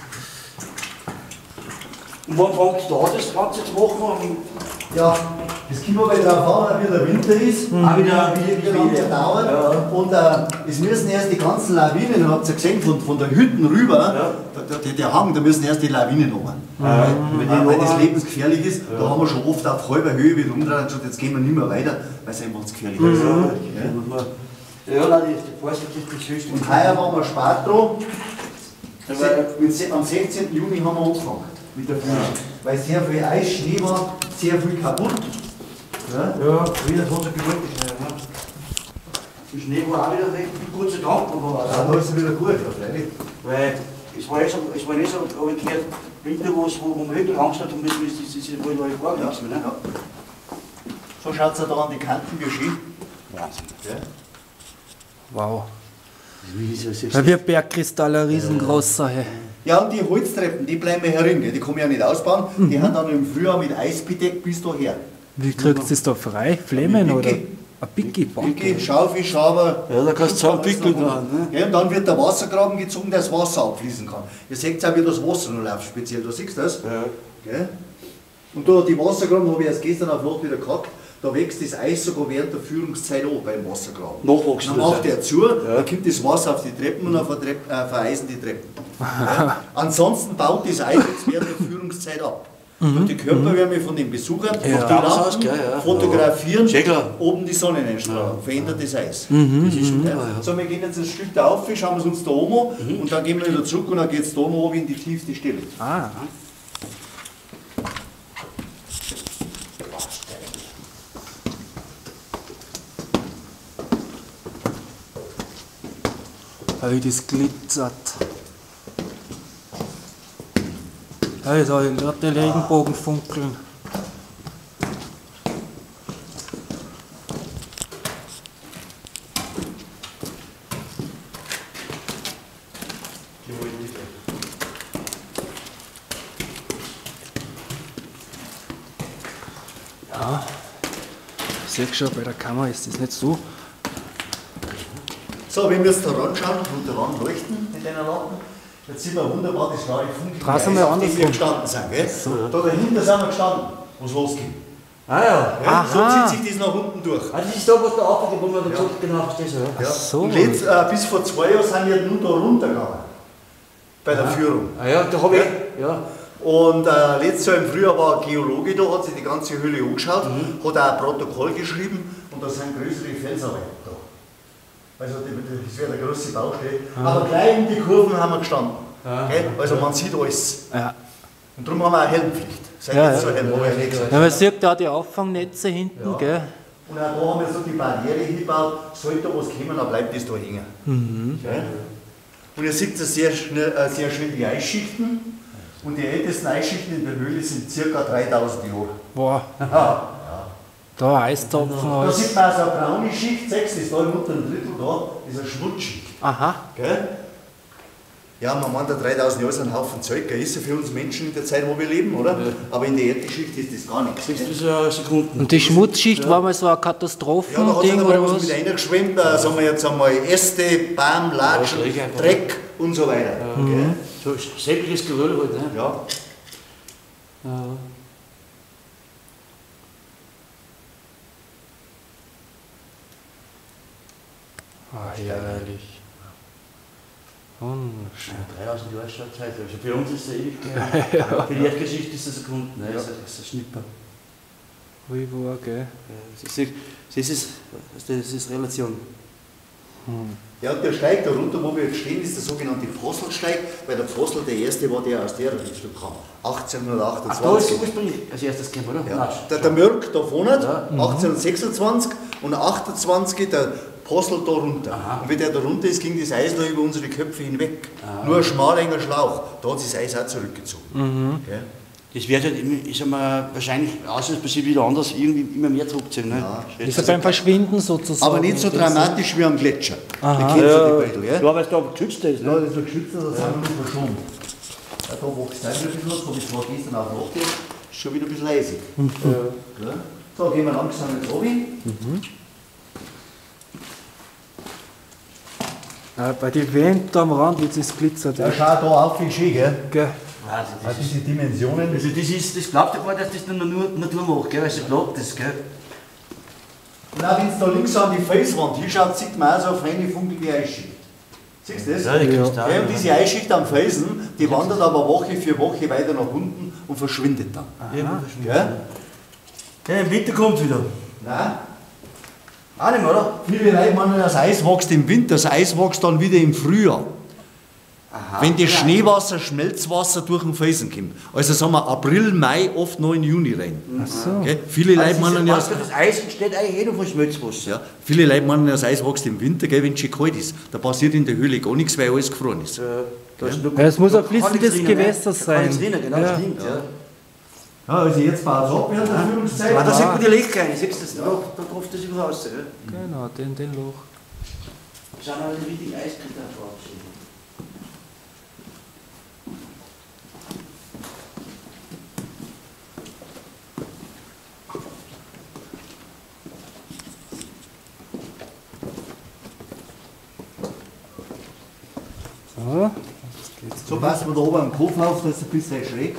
Und wann fängst du an, das Ganze zu machen? Ja, das kommt aber darauf an, wie der Winter ist, Auch wieder wie lange der dauert. Ja. Und es müssen erst die ganzen Lawinen, habt ihr gesehen, von der Hütten rüber, der Hang, da müssen erst die Lawinen runter. Weil das lebensgefährlich ist, da haben wir schon oft auf halber Höhe wieder umdrehen, jetzt gehen wir nicht mehr weiter, weil es einfach zu gefährlich ist. Ja, nein, die Vorsicht ist das Höchste. Und heuer waren wir spät dran. Am 16. Juni haben wir angefangen mit der Führung. Weil sehr viel Eis, Schnee war, sehr viel kaputt. Ja? Ja, wieder 20 Minuten schnell. Ne? Der Schnee war auch wieder recht gut, Gott sei Dank. Aber Da ist es wieder gut, ja, freilich. weil es war nicht so, aber ich gehört, Winter, wo man wirklich Angst hat, und das ist wohl gar nichts mehr. Ne? Ja. So schaut es ja da an die Kanten wie schön. Wahnsinn. Ja. Wow. Wie ist das jetzt? Ja, wie ein Bergkristall, ein riesengroßer. Hey. Ja, und die Holztreppen, die bleiben herin, gell? Die kann ich ja nicht ausbauen. Die haben dann im Frühjahr mit Eis bedeckt bis daher. Wie kriegst du das da frei? Flemmen Mit oder? Pickel. Ein Pickel, Pickel, Schaufel, Schauber. Ja, da kannst du sagen, Pickel dran. Ne? Ja, und dann wird der Wassergraben gezogen, dass das Wasser abfließen kann. Ihr seht auch, wie das Wasser noch läuft, speziell. Da siehst du das? Ja. Gell? Und da die Wassergraben habe ich erst gestern auf Nacht wieder gehabt. Da wächst das Eis sogar während der Führungszeit an beim Wassergraben. Nachwachsen. Dann macht der zu, dann kommt das Wasser auf die Treppen und dann vereisen die Treppen. Ja? Ansonsten baut das Eis jetzt während der Führungszeit ab. Und die Körperwärme von den Besuchern, die aus, Lampen gell, ja. fotografieren, Sehr klar. oben die Sonneneinstrahlung, verändert das Eis. Das ist schon Ja. So, wir gehen jetzt ein Stück da auf, schauen wir es uns da oben an und dann gehen wir wieder zurück und dann geht es da oben in die tiefste Stelle. Ah. Wie das glitzert. Hey, da sind gerade die Regenbogen funkeln. Ja, ich sehe schon, bei der Kamera ist das nicht so. So, wenn wir jetzt da ranschauen und da ran leuchten mit den Lampen, jetzt sieht man wunderbar das klare Funkeln, Draußen mal auf dem wir andersrum. gestanden sind. Gell? Da dahinter sind wir gestanden, wo es losgeht. Ah ja. Ja? So Aha. zieht sich das nach unten durch. Ah, das ist da, was da aufgeht, wo man da gesagt genau verstehst. Ja. Ja. so. Und bis vor 2 Jahren sind wir nur da runtergegangen. Bei der Führung. Ah ja, da habe ich. Ja. Und letztes Jahr im Frühjahr war ein Geologe da, hat sich die ganze Höhle angeschaut, hat auch ein Protokoll geschrieben und da sind größere Felsarbeiten da. Also das wäre eine große Baustelle. Aber gleich in die Kurven haben wir gestanden. Gell? Also man sieht alles. Ja. Und darum haben wir auch Helmpflicht. Seid Ja, jetzt ja. so Helm, habe ich nicht gesagt. Ja, man sieht da die Auffangnetze hinten, gell? Und auch da haben wir so die Barriere hingebaut, sollte da was kommen, dann bleibt das da hängen. Gell? Und ihr seht sehr schön die Eisschichten. Und die ältesten Eisschichten in der Höhle sind ca. 3000 Jahre. Boah, da Eistopfen. Da alles. sieht man also eine braune Schicht, 6 ist da im unteren Drittel da, ist eine Schmutzschicht. Aha. Gell? Ja, man meint, 3000 Jahre ist ein Haufen Zeug, gell? Ist ja für uns Menschen in der Zeit, wo wir leben, oder? Ja. Aber in der Erdgeschichte ist das gar nichts. Das ist ja Sekunden. Und die Schmutzschicht war mal so eine Katastrophe? Ja, da hat sich einmal was mit reingeschwemmt, sagen wir jetzt einmal Äste, Baum, Latschen, Dreck und so weiter. Ja, okay. So sämtliches Geröll halt, ne? Ja. Ja. Ah, herrlich. Wunderschön. 3000 Jahre schon Zeit. Also für uns ist es eine Ewigkeit. Für die Erdgeschichte ist es Sekunden. Ne? Das ist ein Schnipper. Wie war, gell? Das ist Relation. Ja, und der Steig da runter, wo wir jetzt stehen, ist der sogenannte Pfosselsteig, weil der Pfossel der erste war, der aus der Richtung kam. 1828. Ach, da ist ursprünglich als erstes gekommen, oder? Ja. Der Mörk da vorne, 1826 und 28 der Pfossel da runter. Aha. Und wenn der da runter ist, ging das Eis noch über unsere Köpfe hinweg. Nur ein schmaler, enger Schlauch. Da hat sich das Eis auch zurückgezogen. Okay? Das wird halt, ich sag mal, wahrscheinlich ausnahmsweise wieder anders, irgendwie immer mehr zurückziehen. Ne? Ja. Ist ja beim Verschwinden sozusagen. Aber nicht so dramatisch wie am Gletscher. Aha. Da kennst du die Beutel, ja? Ja, weil es da geschützt ist. Ja, Ne? das ist ein geschützter, da sind wir nicht verschont. Ja, da wächst es ein bisschen was, habe ich zwar gestern auch nachgedacht, ist schon wieder ein bisschen leisig. Ja. So, gehen wir langsam jetzt runter. Bei den Wänden da am Rand, jetzt ist glitzert. Ja, schau da auf, wie schön, gell? Gell? Wahnsinn, Also diese Dimensionen. also das glaubt ja gar nicht, dass das nur Natur macht, gell? Weil es so glatt ist, gell? Und auch wenn es da links an die Felswand hinschaut, sieht man auch so eine feine, funkelige Eisschicht. Siehst du das? Ja, die Kristalle. Ja, und diese Eisschicht am Felsen, die wandert aber Woche für Woche weiter nach unten und verschwindet dann. Gell? Ja, im Winter kommt wieder. Nein. Auch nicht mehr, oder? Viele Leute meinen, das Eis wächst im Winter, das Eis wächst dann wieder im Frühjahr. Aha. Wenn das Schneewasser, Schmelzwasser durch den Felsen kommt. Also sagen wir April, Mai, oft noch in Juni rein. Ach so. Okay? Viele Leute meinen ja, Das Eis entsteht eigentlich nur von Schmelzwasser. ja, viele Leute meinen, das Eis wächst im Winter, gell, wenn es schon kalt ist. Da passiert in der Höhle gar nichts, weil alles gefroren ist. Da ist nur- Ja, es muss ein da kann fließendes nichts drinnen, Gewässer ne? Da kann nichts sein. drinnen, genau, Ja. stimmt. Ja. Ja, also jetzt baut es ab während der Führungszeit. Aber da sieht man die Löcher rein, siehst du das? Da tropft das überall raus. Ja. Genau, den Loch. Schauen wir mal die richtigen Eiskritter vorstellen. So. So passen wir da oben am Kopf auf, das ist ein bisschen schräg.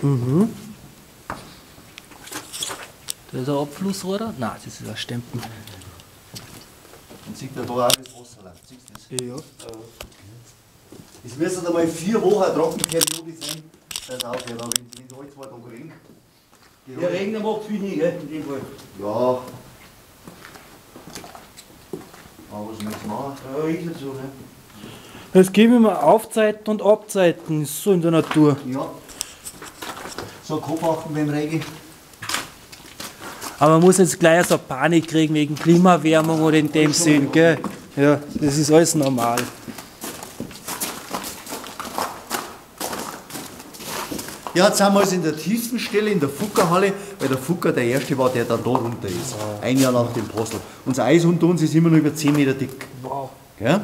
Da ist ein Abflussrohr. Nein, das ist ein Stempel. Dann sieht man da auch das Wasser lang. Siehst du das? Ja. Es müssen einmal 4 Wochen eine Trockenperiode sein. Das auch, ja, wenn da alle 2 Tage regnet. Der Regen der macht viel nie, gell? In dem Fall. Ja. Aber was möchtest du machen? Ja, ich nicht so, ne? Es gibt immer Aufzeiten und Abzeiten, ist so in der Natur. Ja. So, Kopf achten beim Regen. Aber man muss jetzt gleich so Panik kriegen wegen Klimaerwärmung oder in dem Sinn, gell? Ja, das ist alles normal. Ja, jetzt sind wir also in der tiefsten Stelle, in der Fuckerhalle, weil der Fucker der erste war, der dann da runter ist. Ein Jahr nach dem Postel. Unser Eis unter uns ist immer noch über 10 Meter dick. Wow. Gell?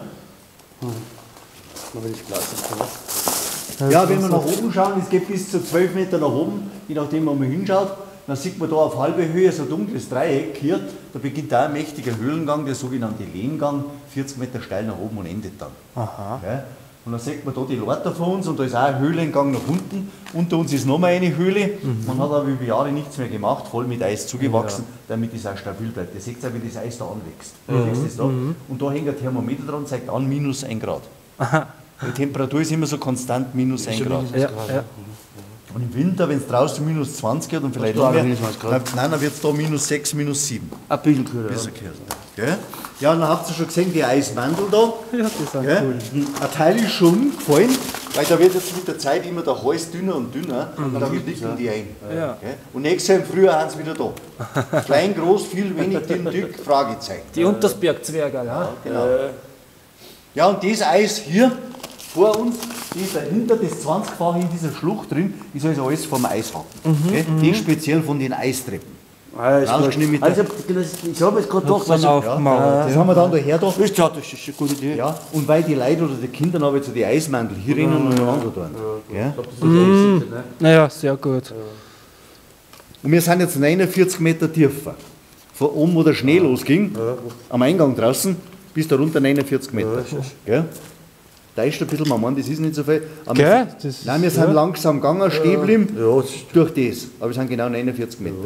Ja, wenn wir nach oben schauen, es geht bis zu 12 Meter nach oben, je nachdem, wo man hinschaut, dann sieht man da auf halber Höhe so ein dunkles Dreieck hier. Da beginnt da ein mächtiger Höhlengang, der sogenannte Lehngang, 40 Meter steil nach oben und endet dann. Aha. Gell? Und dann sieht man da die Leiter von uns und da ist auch ein Höhlengang nach unten. Unter uns ist nochmal eine Höhle. Man hat aber über Jahre nichts mehr gemacht, voll mit Eis zugewachsen, damit es auch stabil bleibt. Ihr seht ja, wie das Eis da anwächst. Das da. Und da hängt ein Thermometer dran, zeigt an minus 1 Grad. Aha. Die Temperatur ist immer so konstant minus 1 Grad. Ja, ja. Und im Winter, wenn es draußen minus 20 hat und vielleicht da noch mehr, minus 20 Grad. dann wird es da minus 6, minus 7. Ein bisschen kühler. Bisschen kälter. Gell? Ja, und dann habt ihr schon gesehen, die Eiswandel da. Ja, das ist auch Gell? cool. Ein Teil ist schon umgefallen, weil da wird jetzt mit der Zeit immer der Hals dünner und dünner und dann dicken die ein. Ja. Gell? Und nächstes Jahr im Frühjahr sind sie wieder da. Klein, groß, viel, wenig, dünn, dick, Fragezeichen. Die Untersbergzwerge, ja? Genau. Ja, und das Eis hier vor uns, das ist dahinter, das 20-fache in dieser Schlucht drin, ist also alles vom Eishaken. Gell? Das speziell von den Eistreppen. Rausgeschnitten mit der- Ich habe es gerade gedacht, Dann ja, aufgemauert. Das haben wir dann daher da. das ist eine gute Idee. Ja, und weil die Leute oder die Kinder haben jetzt so die Eismantel hier drinnen und noch andere tun. Ja. Naja, sehr gut. Und wir sind jetzt 49 Meter tiefer. Von oben, wo der Schnee losging, am Eingang draußen, bis da runter 49 Meter. Gell? Da ist ein bisschen, man meint, das ist nicht so viel. Aber Gell? nein, wir sind langsam gegangen, stehen geblieben, Ja, das ist durch das. Aber wir sind genau 49 Meter.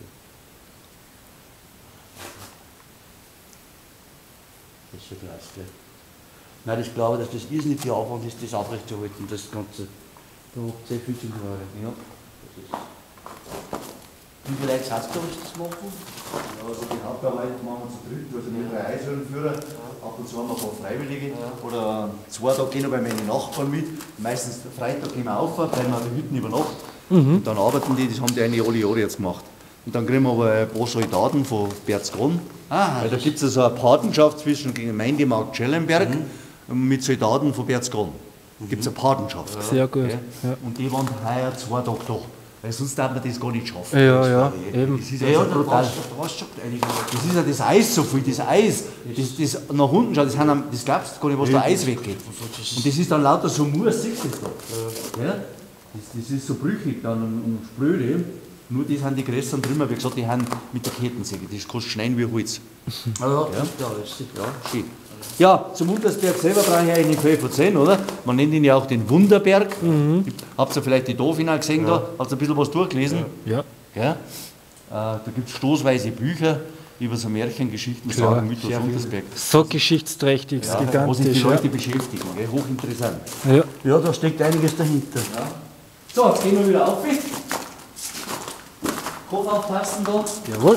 Das ist schon klasse. Gell? Nein, ich glaube, dass das irrsinnig viel Aufwand ist, das aufrechtzuerhalten, das Ganze. Da macht sehr viel zu tun. Ja. Wie viele Leute hast du, was das machen? Ja, also die Hauptarbeit machen wir zu dritt, also wir 3 Eishöhlenführer, ab und zu haben wir ein paar Freiwillige oder 2 Tage gehen wir bei meinen Nachbarn mit. Meistens Freitag gehen wir auf, bleiben wir in den Hütten über Nacht und dann arbeiten die, das haben die eigentlich alle Jahre jetzt gemacht. Und dann kriegen wir aber ein paar Soldaten von Berzgron, weil da gibt es also eine Patenschaft zwischen Gemeinde Markt Schellenberg mit Soldaten von Berzgron. Da gibt es eine Patenschaft. Sehr gut. Ja. Und die waren heuer 2 Tage da. Weil sonst darf man das gar nicht schaffen. Ja, eben. Das ist Ja, also da brutal. brauchst du schon einige Leute. Das ist ja das Eis so viel, das Eis, das nach unten schaut, das glaubst du gar nicht, was da Eis weggeht. Und das ist dann lauter so Moos, siehst du das da? Ja. Das ist so brüchig dann und spröde. Nur die sind die größeren drüber, wie gesagt, die haben mit der Kettensäge, das kostet schneiden wie Holz. Ja, das ist klar. Ja, schön. Ja, zum Untersberg selber brauche ich eigentlich nicht viel von 10, oder? Man nennt ihn ja auch den Wunderberg. Habt ihr vielleicht die Dofina gesehen da? Habt ihr ein bisschen was durchgelesen? Ja. Ja? Da gibt es stoßweise Bücher über so Märchengeschichten, Sagen, Mythos Untersberg. So geschichtsträchtig, Ja, wo sich die gigantisch. Leute beschäftigen, gell? Hochinteressant. Ja. Ja, da steckt einiges dahinter. So, jetzt gehen wir wieder auf. Kopf aufpassen da. Jawohl.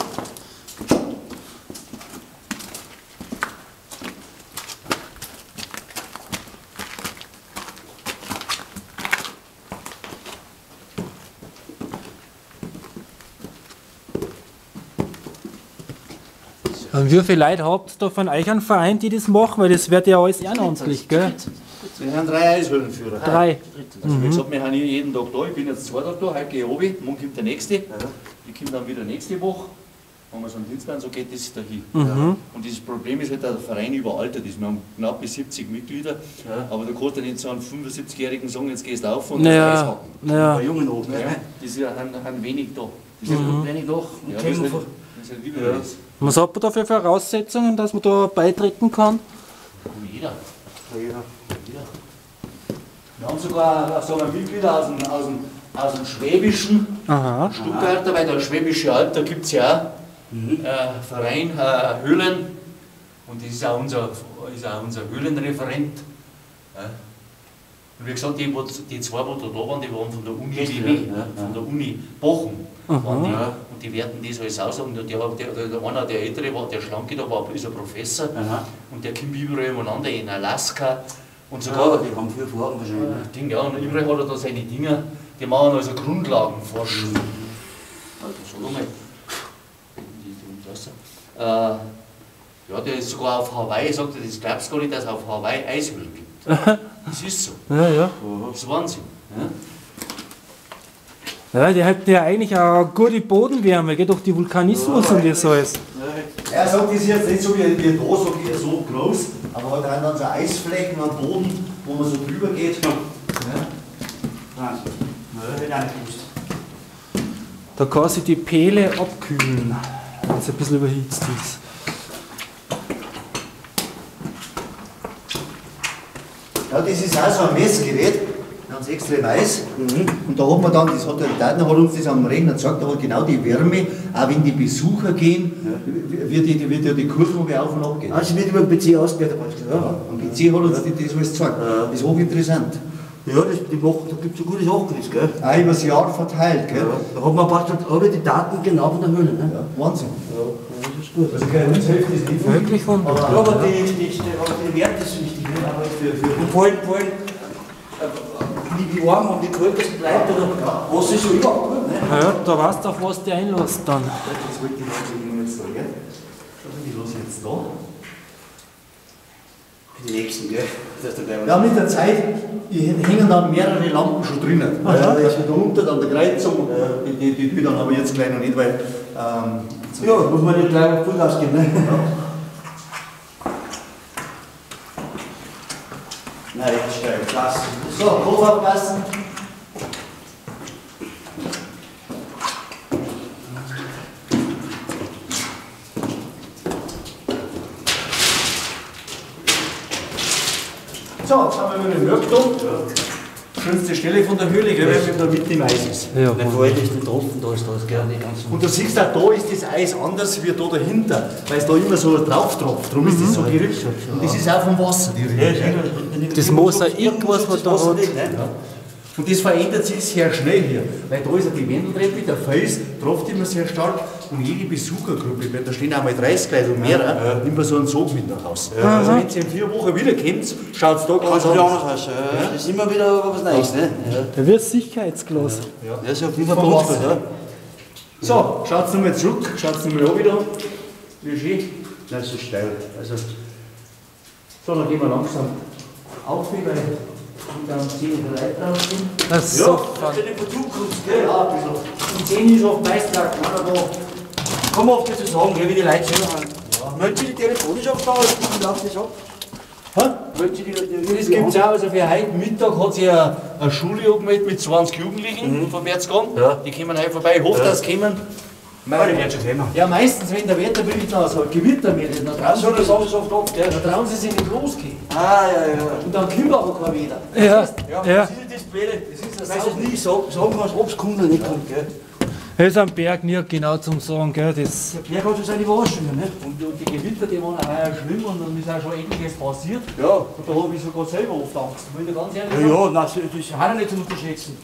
Und wie viele Leute habt ihr da von euch einen Verein, die das machen? Weil das wird ja alles ehrenamtlich, gell? Wir haben 3 Eishöhlenführer. 3. Also wie gesagt, wir haben hier jeden Tag da. Ich bin jetzt 2 Tage da, heute gehe ich runter, morgen kommt der nächste. Ich komme dann wieder nächste Woche. Wenn wir so einen Dienstplan, so geht das dahin. Und das Problem ist halt, dass der Verein überaltert ist. Wir haben knapp bis 70 Mitglieder, aber du kannst ja nicht so einen 75-Jährigen sagen, jetzt gehst du auf und das Eis hacken. Naja. Bei Jungen auch, ne? Ja, die haben wenig da. Die Ja, sind, wenig doch. ja, Und das ist kämpfen nicht, vor- das ist nicht überall ist. Was hat man da für Voraussetzungen, dass man da beitreten kann? Jeder. Wir haben sogar so einen Mitglieder aus dem Schwäbischen Aha. Stuttgarter, weil der Schwäbische Alb, da gibt es ja auch Verein Höhlen und das ist auch unser Höhlenreferent. Ja. Und wie gesagt, die 2, die da waren, die waren von der Uni von der Uni Bochum. Waren die, und die werten das alles aus. Und einer, der Ältere war, der Schlanke, da ist ein Professor und der kommt überall umeinander, in Alaska und sogar. Die haben viel Fragen wahrscheinlich. Ding, ja, und überall hat er da seine Dinge, die machen also Grundlagenforschung. Also, sag mal. Ja, der ist sogar auf Hawaii, sagt er, das glaubst du gar nicht, dass es auf Hawaii Eishöhlen gibt. Das ist so. Ja, ja. Das ist Wahnsinn. Ja. Ja, die hätten ja eigentlich eine gute Bodenwärme, geht durch die Vulkanismus und das alles. Er sagt, das ist jetzt nicht so wie da, so groß, aber halt haben dann so Eisflächen am Boden, wo man so drüber geht. Ja. Wahnsinn. Ja, hätte ich auch nicht gewusst. Da kann sich die Pele abkühlen, wenn es ein bisschen überhitzt ist. Ja, das ist auch so ein Messgerät, ganz extra weiß. Und da hat man dann, das hat der Leitner hat uns das am Rechner gesagt, da hat genau die Wärme, auch wenn die Besucher gehen, wird ja die Kurve auf und ab gehen. Also wird über den PC ausgewertet, ja. Am PC hat uns das alles gezeigt. Das ist hochinteressant. Ja, die machen, da gibt es so gute Sachen, jetzt, gell? Auch über das Jahr verteilt, gell? Da hat man praktisch alle die Daten genau von der Höhle, ne? Ja, Wahnsinn. Ja, das ist gut. Also uns hilft das nicht. Wirklich wunderbar. Ja, aber die Werte sind wichtig, ne? Aber und vor allem, wie warm und wie kalt das bleibt oder was ist so überhaupt, ne? Ja, da weißt du, auf was der einlässt dann. Das wollte ich jetzt da, gell? Schau mal, die los jetzt da. Die nächsten, gell? Das ist der Ja, mit der Zeit hängen dann mehrere Lampen schon drinnen. Ja, das wird da unten an der Kreuzung, die tue dann aber jetzt gleich noch nicht, weil. Ja, muss man nicht gleich auf Vollgas gehen, ne? Ja. Nein, steil, klasse. So, Kopf aufpassen. So, jetzt haben wir wieder den Wirkturm. Schönste Stelle von der Höhle, gell, weil wir da mitten im Eis ist. Ja. Vor allem ist der Tropfen, da ist gell, die ganzen. Und du siehst auch, da ist das Eis anders wie da dahinter, weil es da immer so drauf tropft. Darum ist das so gerückt. Und das ist auch vom Wasser, die Rübe. Das Mosaik, was man da hat. Ja. Und das verändert sich sehr schnell hier, weil da ist ja die Wendeltreppe, der Fels tropft immer sehr stark und jede Besuchergruppe, weil da stehen auch mal 30 Leute und mehr, nimmt man so einen Sog mit nach Hause. Also wenn ihr in 4 Wochen wieder kommt, schaut es da ganz wieder anders anders aus. Ja. Das ist immer wieder was Neues, ne? Ja. Da wird Sicherheitsglas. Ja, ist auf jeden Fall Wasser, ja. So, schaut nochmal zurück, schaut nochmal an wieder. Wie schön. Das ist steil. Also, so, dann gehen wir langsam auf, weil dann 10 Leute drauf sind. Das ist Ja, so das ist die Zukunft, gell? Ja, ein bisschen. Und 10 ist oft meist da, Kann man oft dazu sagen, gell, wie die Leute selber haben. Ja. Melden Sie die telefonisch auf da, und auf das ab? Melden Sie Das gibt es auch, also für heute Mittag hat sich eine Schule angemeldet mit 20 Jugendlichen von Bertzgang. Ja. Die kommen heute vorbei, ich hoffe, dass sie kommen. Ja, die werden schon kommen. Ja, meistens, wenn der Wetterbericht da so ein Gewitter meldet, dann trauen, So, das sagen sie oft ab, gell? dann trauen sie sich nicht losgehen. Ah, ja, ja. Und dann kommt aber kein Wetter. Ja, Ja, ja. das ist das Blöde. Das ist Weil das sie es nie sagen kannst, ob es kommt oder nicht kommt, gell? Das ist am Berg nicht genau zum Sagen, gell? Das, Der Berg hat schon seine Überraschungen, ne? Und die Gewitter, die waren auch heuer schlimm und dann ist auch schon etliches passiert. Ja. Und da habe ich sogar selber oft Angst. Muss ich ganz ehrlich Ja, sagen. ja, nein, das ist auch nicht zu unterschätzen.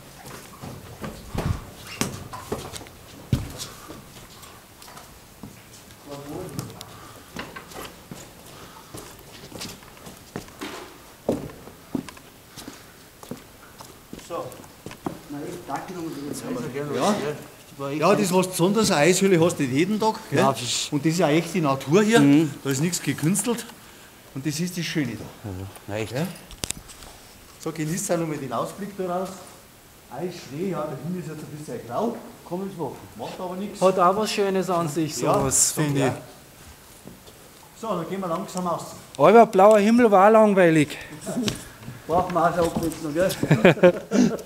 So. Nein, danke nochmal für die Zeit. Ja. Ja, das hast du besonders, eine Eishöhle hast du nicht jeden Tag. Gell? Ja, das ist- Und das ist ja echt die Natur hier. Da ist nichts gekünstelt. Und das ist das Schöne da. Nein, echt. Ja? So, genießt auch nochmal den Ausblick da raus. Eis, Schnee, ja, der Himmel ist jetzt ein bisschen grau. Kann man das machen. Macht aber nichts. hat auch was Schönes an sich, sowas, finde ich. Ja. So, dann gehen wir langsam aus. Aber blauer Himmel war langweilig. Brauchen wir auch schon abwechseln, gell?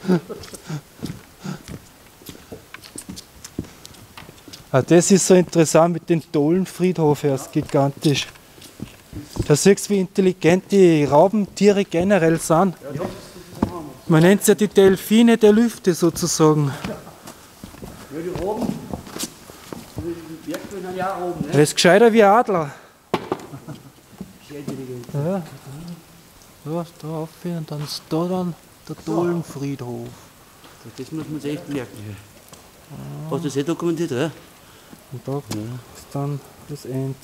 Ah, das ist so interessant mit dem Dohlenfriedhof, er ist gigantisch. Da siehst du, wie intelligent die Raubentiere generell sind. Man nennt es ja die Delfine der Lüfte sozusagen. Ja, die Roben. Die Bergwälder sind ja auch oben, ne? Er ist gescheiter wie Adler. Sehr intelligent. Ja, ja da auf und dann ist da dann der Dohlenfriedhof. Das muss man sich echt merken. Hast du das eh dokumentiert, oder? Und da ist dann das End.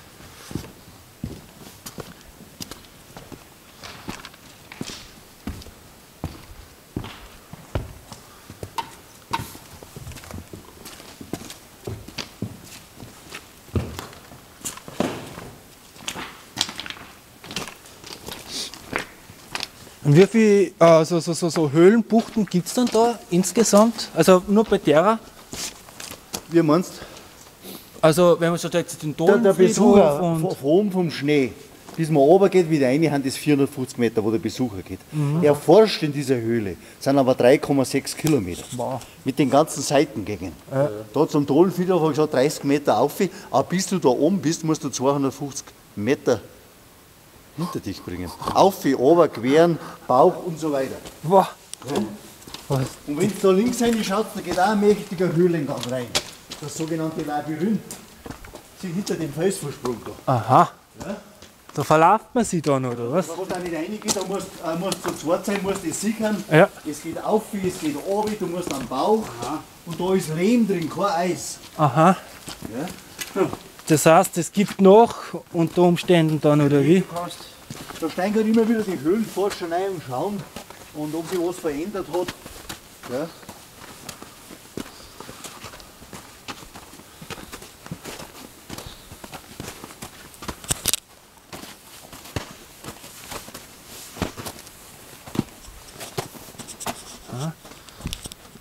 Und wie viele so Höhlenbuchten gibt es dann da insgesamt? Also nur bei derer? Wie meinst du? Also wenn man so jetzt den Der Dohlenfriedhof Besucher und... von oben vom Schnee, bis man runter geht, wieder rein, haben das 450 Meter, wo der Besucher geht. Er forscht in dieser Höhle, sind aber 3,6 Kilometer. Wow. Mit den ganzen Seitengängen. Da zum Dohlenfriedhof habe ich gesagt, 30 Meter auf, aber bis du da oben bist, musst du 250 Meter hinter dich bringen. Auf, runter, queren, Bauch und so weiter. Wow. Und wenn du da links reinschaut, da geht auch ein mächtiger Höhlengang rein. Das sogenannte Labyrinth. Sie hinter dem Felsvorsprung da. Aha. Ja? Da verlauft man sich dann, oder was? Da wo du nicht reingeht, da musst du zu zweit sein, musst du sichern. Ja. Es geht auf, es geht runter, du musst am Bauch. Und da ist Lehm drin, kein Eis. Aha. Ja? Das heißt, es gibt noch unter Umständen dann, oder wie? Da steigen halt immer wieder die Höhlenforscher rein und schauen, und ob sich was verändert hat. Ja?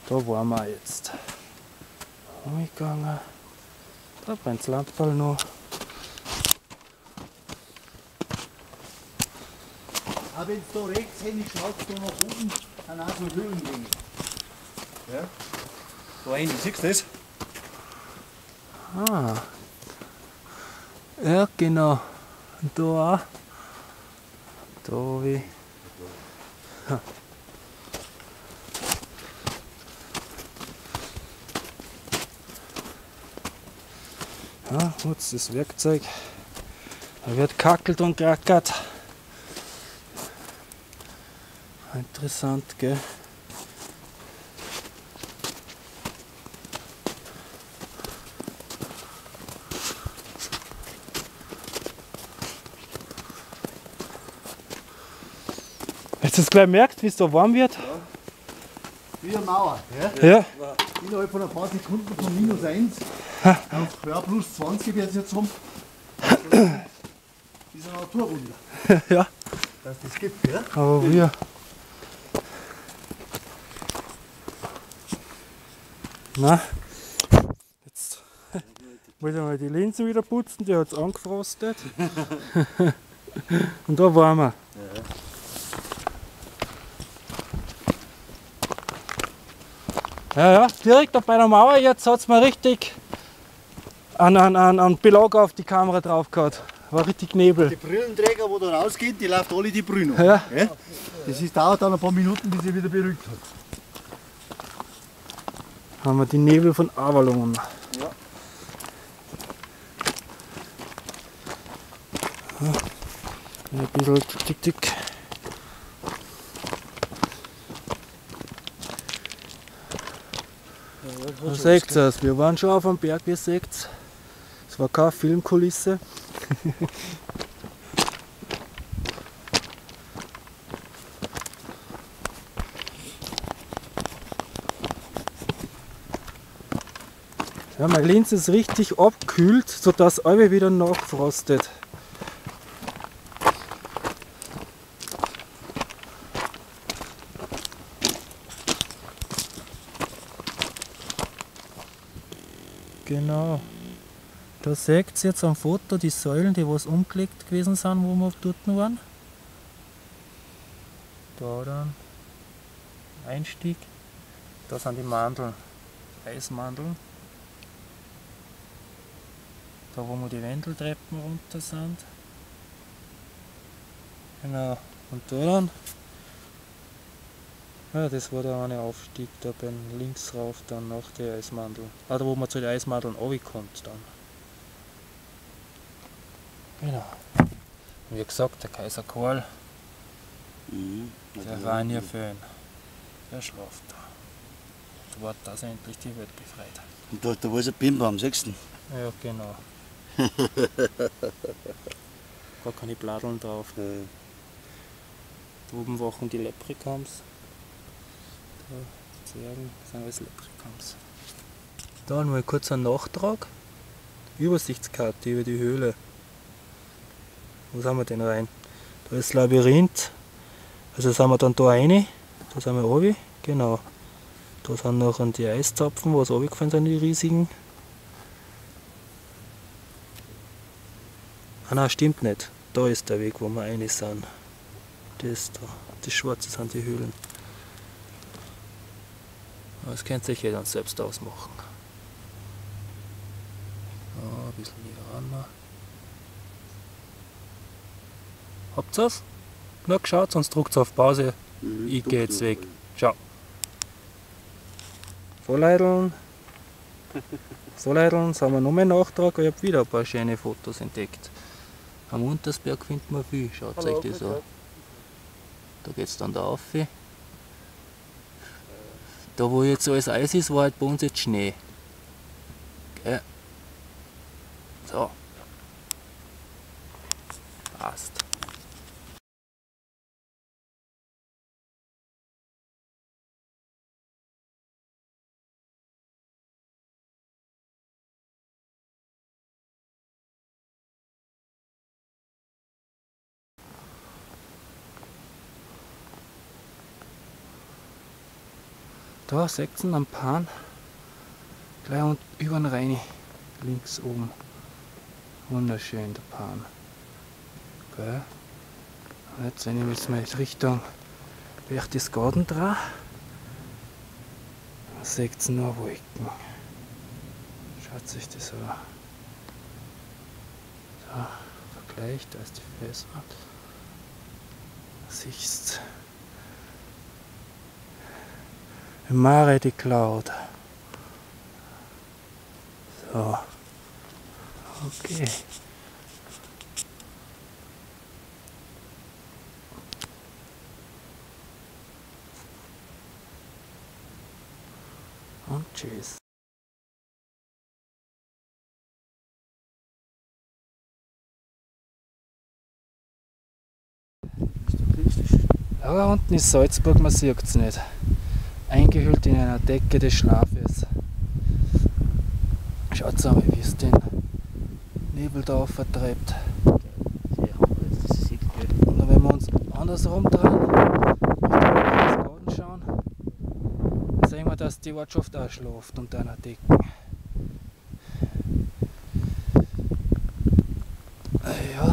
Da waren wir jetzt. Umgegangen. Da brennt das Lamperl noch. Aber wenn du da rechtshändig schaust, da nach oben, dann auch so Höhlengänge. Ja? Da eine, siehst du das? Ah. Ja, genau. Und da auch. Da wie. Ha. Ja, jetzt das Werkzeug. Da wird kackelt und krackert. Interessant, gell? Jetzt ist gleich merkt, wie es da warm wird. Wie eine Mauer. Ja? Ja. Innerhalb von ein paar Sekunden von -1 auf ja, +20 wird es jetzt haben. Das ist ein Naturwunder, Ja. dass das gibt. Ja? Aber wir. Na, jetzt wollte ich mal die Linsen wieder putzen, die hat es angefrostet. Und da waren wir. Ja, direkt da bei der Mauer, jetzt hat es mal richtig einen Belag auf die Kamera drauf gehabt. War richtig Nebel. Die Brillenträger, die da rausgehen, die läuft alle die Brühe noch. Ja. Ja? Das dauert dann ein paar Minuten, bis sie wieder beruhigt hat. Haben wir die Nebel von Avalon. Ja. Ein bisschen tick. Da seht ihr es, wir waren schon auf dem Berg, wie ihr seht. Es war keine Filmkulisse. Ja, meine Linse ist richtig abgekühlt, sodass alle wieder nachfrostet. Genau. Da seht ihr jetzt am Foto die Säulen, die was umgelegt gewesen sind, wo wir dort waren. Da dann Einstieg. Da sind die Mandeln, Eismandeln. Da wo wir die Wendeltreppen runter sind. Genau. Und da dann. Ja, das war der eine Aufstieg da beim links rauf, dann nach der Eismandel. Ah, da wo man zu den Eismandeln runterkommt dann. Genau. Wie gesagt, der Kaiser Karl, der Ranierföhn, der schläft da. Da wartet, dass endlich die Welt befreit. Und da war es ein Bimber am 6. Ja, genau. Gar keine Bladeln drauf. Da oben wachen die Leprechauns. Da, die Zwergen sind alles Leprechauns. Dann mal kurz ein Nachtrag. Übersichtskarte über die Höhle. Wo sind wir denn rein? Da ist das Labyrinth. Also sind wir dann da rein. Da sind wir oben. Genau. Da sind noch die Eiszapfen, wo es runtergefallen sind, die riesigen. Ah nein, stimmt nicht. Da ist der Weg, wo wir rein sind. Das da. Das Schwarze sind die Höhlen. Aber das könnt ihr euch ja dann selbst ausmachen. So, ein bisschen näher ran. Habt ihr es? Na geschaut, sonst drückt es auf Pause. Ich gehe jetzt weg. Ciao. So Leiteln, sind wir noch mehr Nachtrag. Ich habe wieder ein paar schöne Fotos entdeckt. Am Untersberg findet man viel, schaut euch das an. Da geht es dann da rauf. Da wo jetzt alles Eis ist, war halt bei uns jetzt Schnee. Okay. So. Passt. Da, seht ihr am Pan, gleich über den Rhein, links oben. Wunderschön, der Pan. Gell? Und jetzt, wenn ich jetzt mal in Richtung Berchtesgaden drehe, seht ihr nur Wolken. Schaut sich das an. So, Vergleich, da ist die Felswand. Siehst du. Mare di Cloud. So. Okay. Und tschüss. Da unten ist Salzburg, man sieht es nicht. Eingehüllt in einer Decke des Schlafes. Schaut mal, wie es den Nebel da vertreibt. Und wenn wir uns andersrum drehen, Richtung Berchtesgaden schauen, dann sehen wir, dass die Ortschaft auch schläft unter einer Decke. Ja,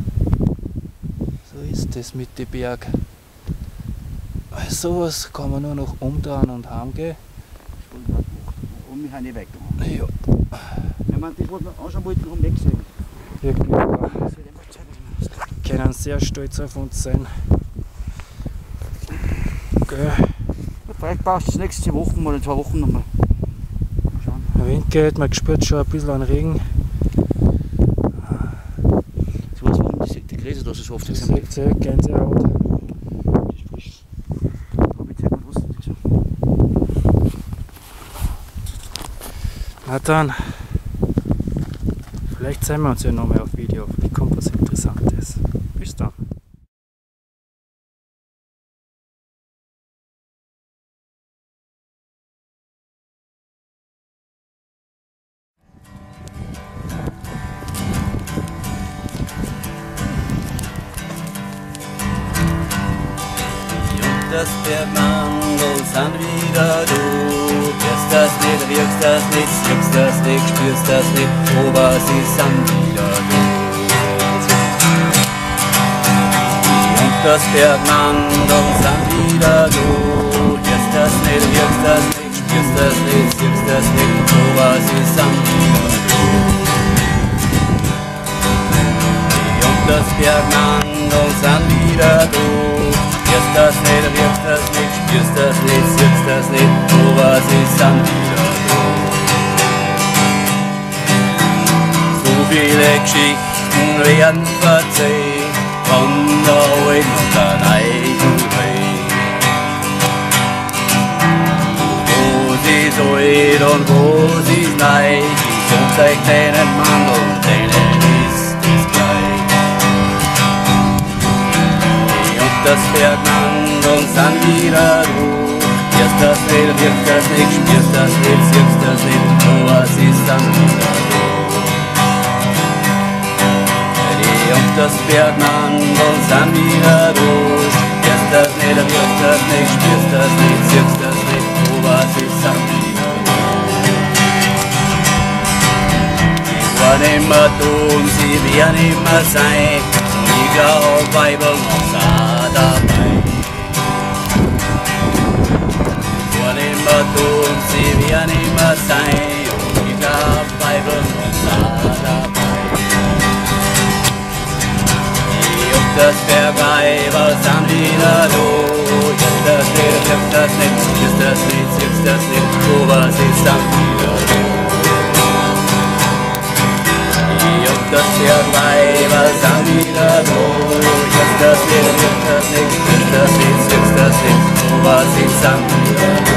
so ist es mit den Bergen. Sowas kann man nur noch umdrehen und heimgehen. Und wir haben nicht weg. Ja. Wenn man das, was wir anschauen wollten, haben wir weggesehen. Wirklich, ja. Wir können sehr stolz auf uns sein. Okay. Vielleicht passt es nächste Woche oder 2 Wochen nochmal. Schauen. Der Wind geht, man spürt schon ein bisschen an Regen. So was, warum die Gräser da so oft Das sind. ist sehr Gänsehaut. Das ist frisch. Hab ich Zeit mit Wasser gesagt. Na dann, vielleicht sehen wir uns ja nochmal auf Video, vielleicht kommt was Interessantes. Bis dann. Das Bergmandel sind wieder du. Hörst das nicht, riechst das nicht, siehst das nicht, spürst das nicht, aber sie sind wieder du. Und das Bergmandel sind wieder du. Hörst das nicht, riechst das nicht, spürst das nicht, siehst das nicht, aber sie sind wieder du. Und das Bergmandel sind wieder du. Hörst das nicht, riechst das nicht, spürst das nicht, siehst das nicht, aber sie sind wieder da. So viele Geschichten werden erzählt von der alten und der neuen Welt. Wo sie ist alt und wo sie ist neu, die sucht euch deinen Mandel und denen ist es gleich. Das Bergmandel sind wieder du. Hörst das nicht, riechst das nicht, spürst das nicht, siehst das nicht, aber sie sind wieder du. Und das Bergmandel sind wieder du. Hörst das nicht, riechst das nicht, spürst das nicht, siehst das nicht, aber sie sind wieder du. Sie waren immer du und sie werden immer sein. Ich glaub, Weibel noch dabei. Sie waren immer du und sie werden immer sein. Und ich glaub, Weibel noch dabei. Und das Bergweiber sind wieder du. Jetzt das nicht, jetzt das nicht, jetzt das nicht, jetzt das nicht, aber sie sind wieder du. Und das Bergweiber sind wieder du. Jetzt das nicht, jetzt das nicht, jetzt das nicht, jetzt das nicht, aber sie sind wieder du.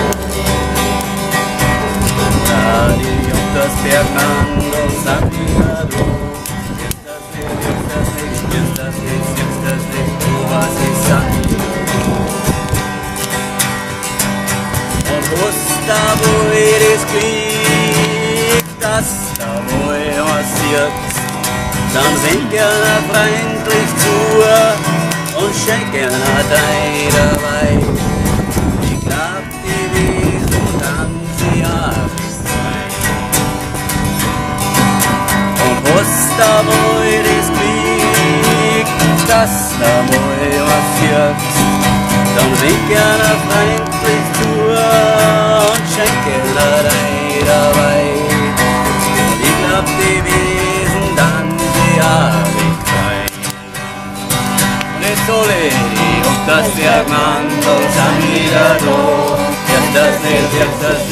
Und das Bergmandel sind wieder du. Jetzt das nicht, jetzt das nicht, jetzt das nicht, jetzt das nicht, aber sie sind wieder du. Und wusst da, wo das Glück, das da wo passiert, dann winken er freundlich zu und schenken er dein dabei. Ich glaub, die Wiese hast einmal was siehst, dann wink einer freundlich zu und schenke dir dein dabei. Und ich glaub, die Wesen dann die Abend rein. Und jetzt hole ich und das Bergmantel sind wieder da. Jetzt das nicht, jetzt das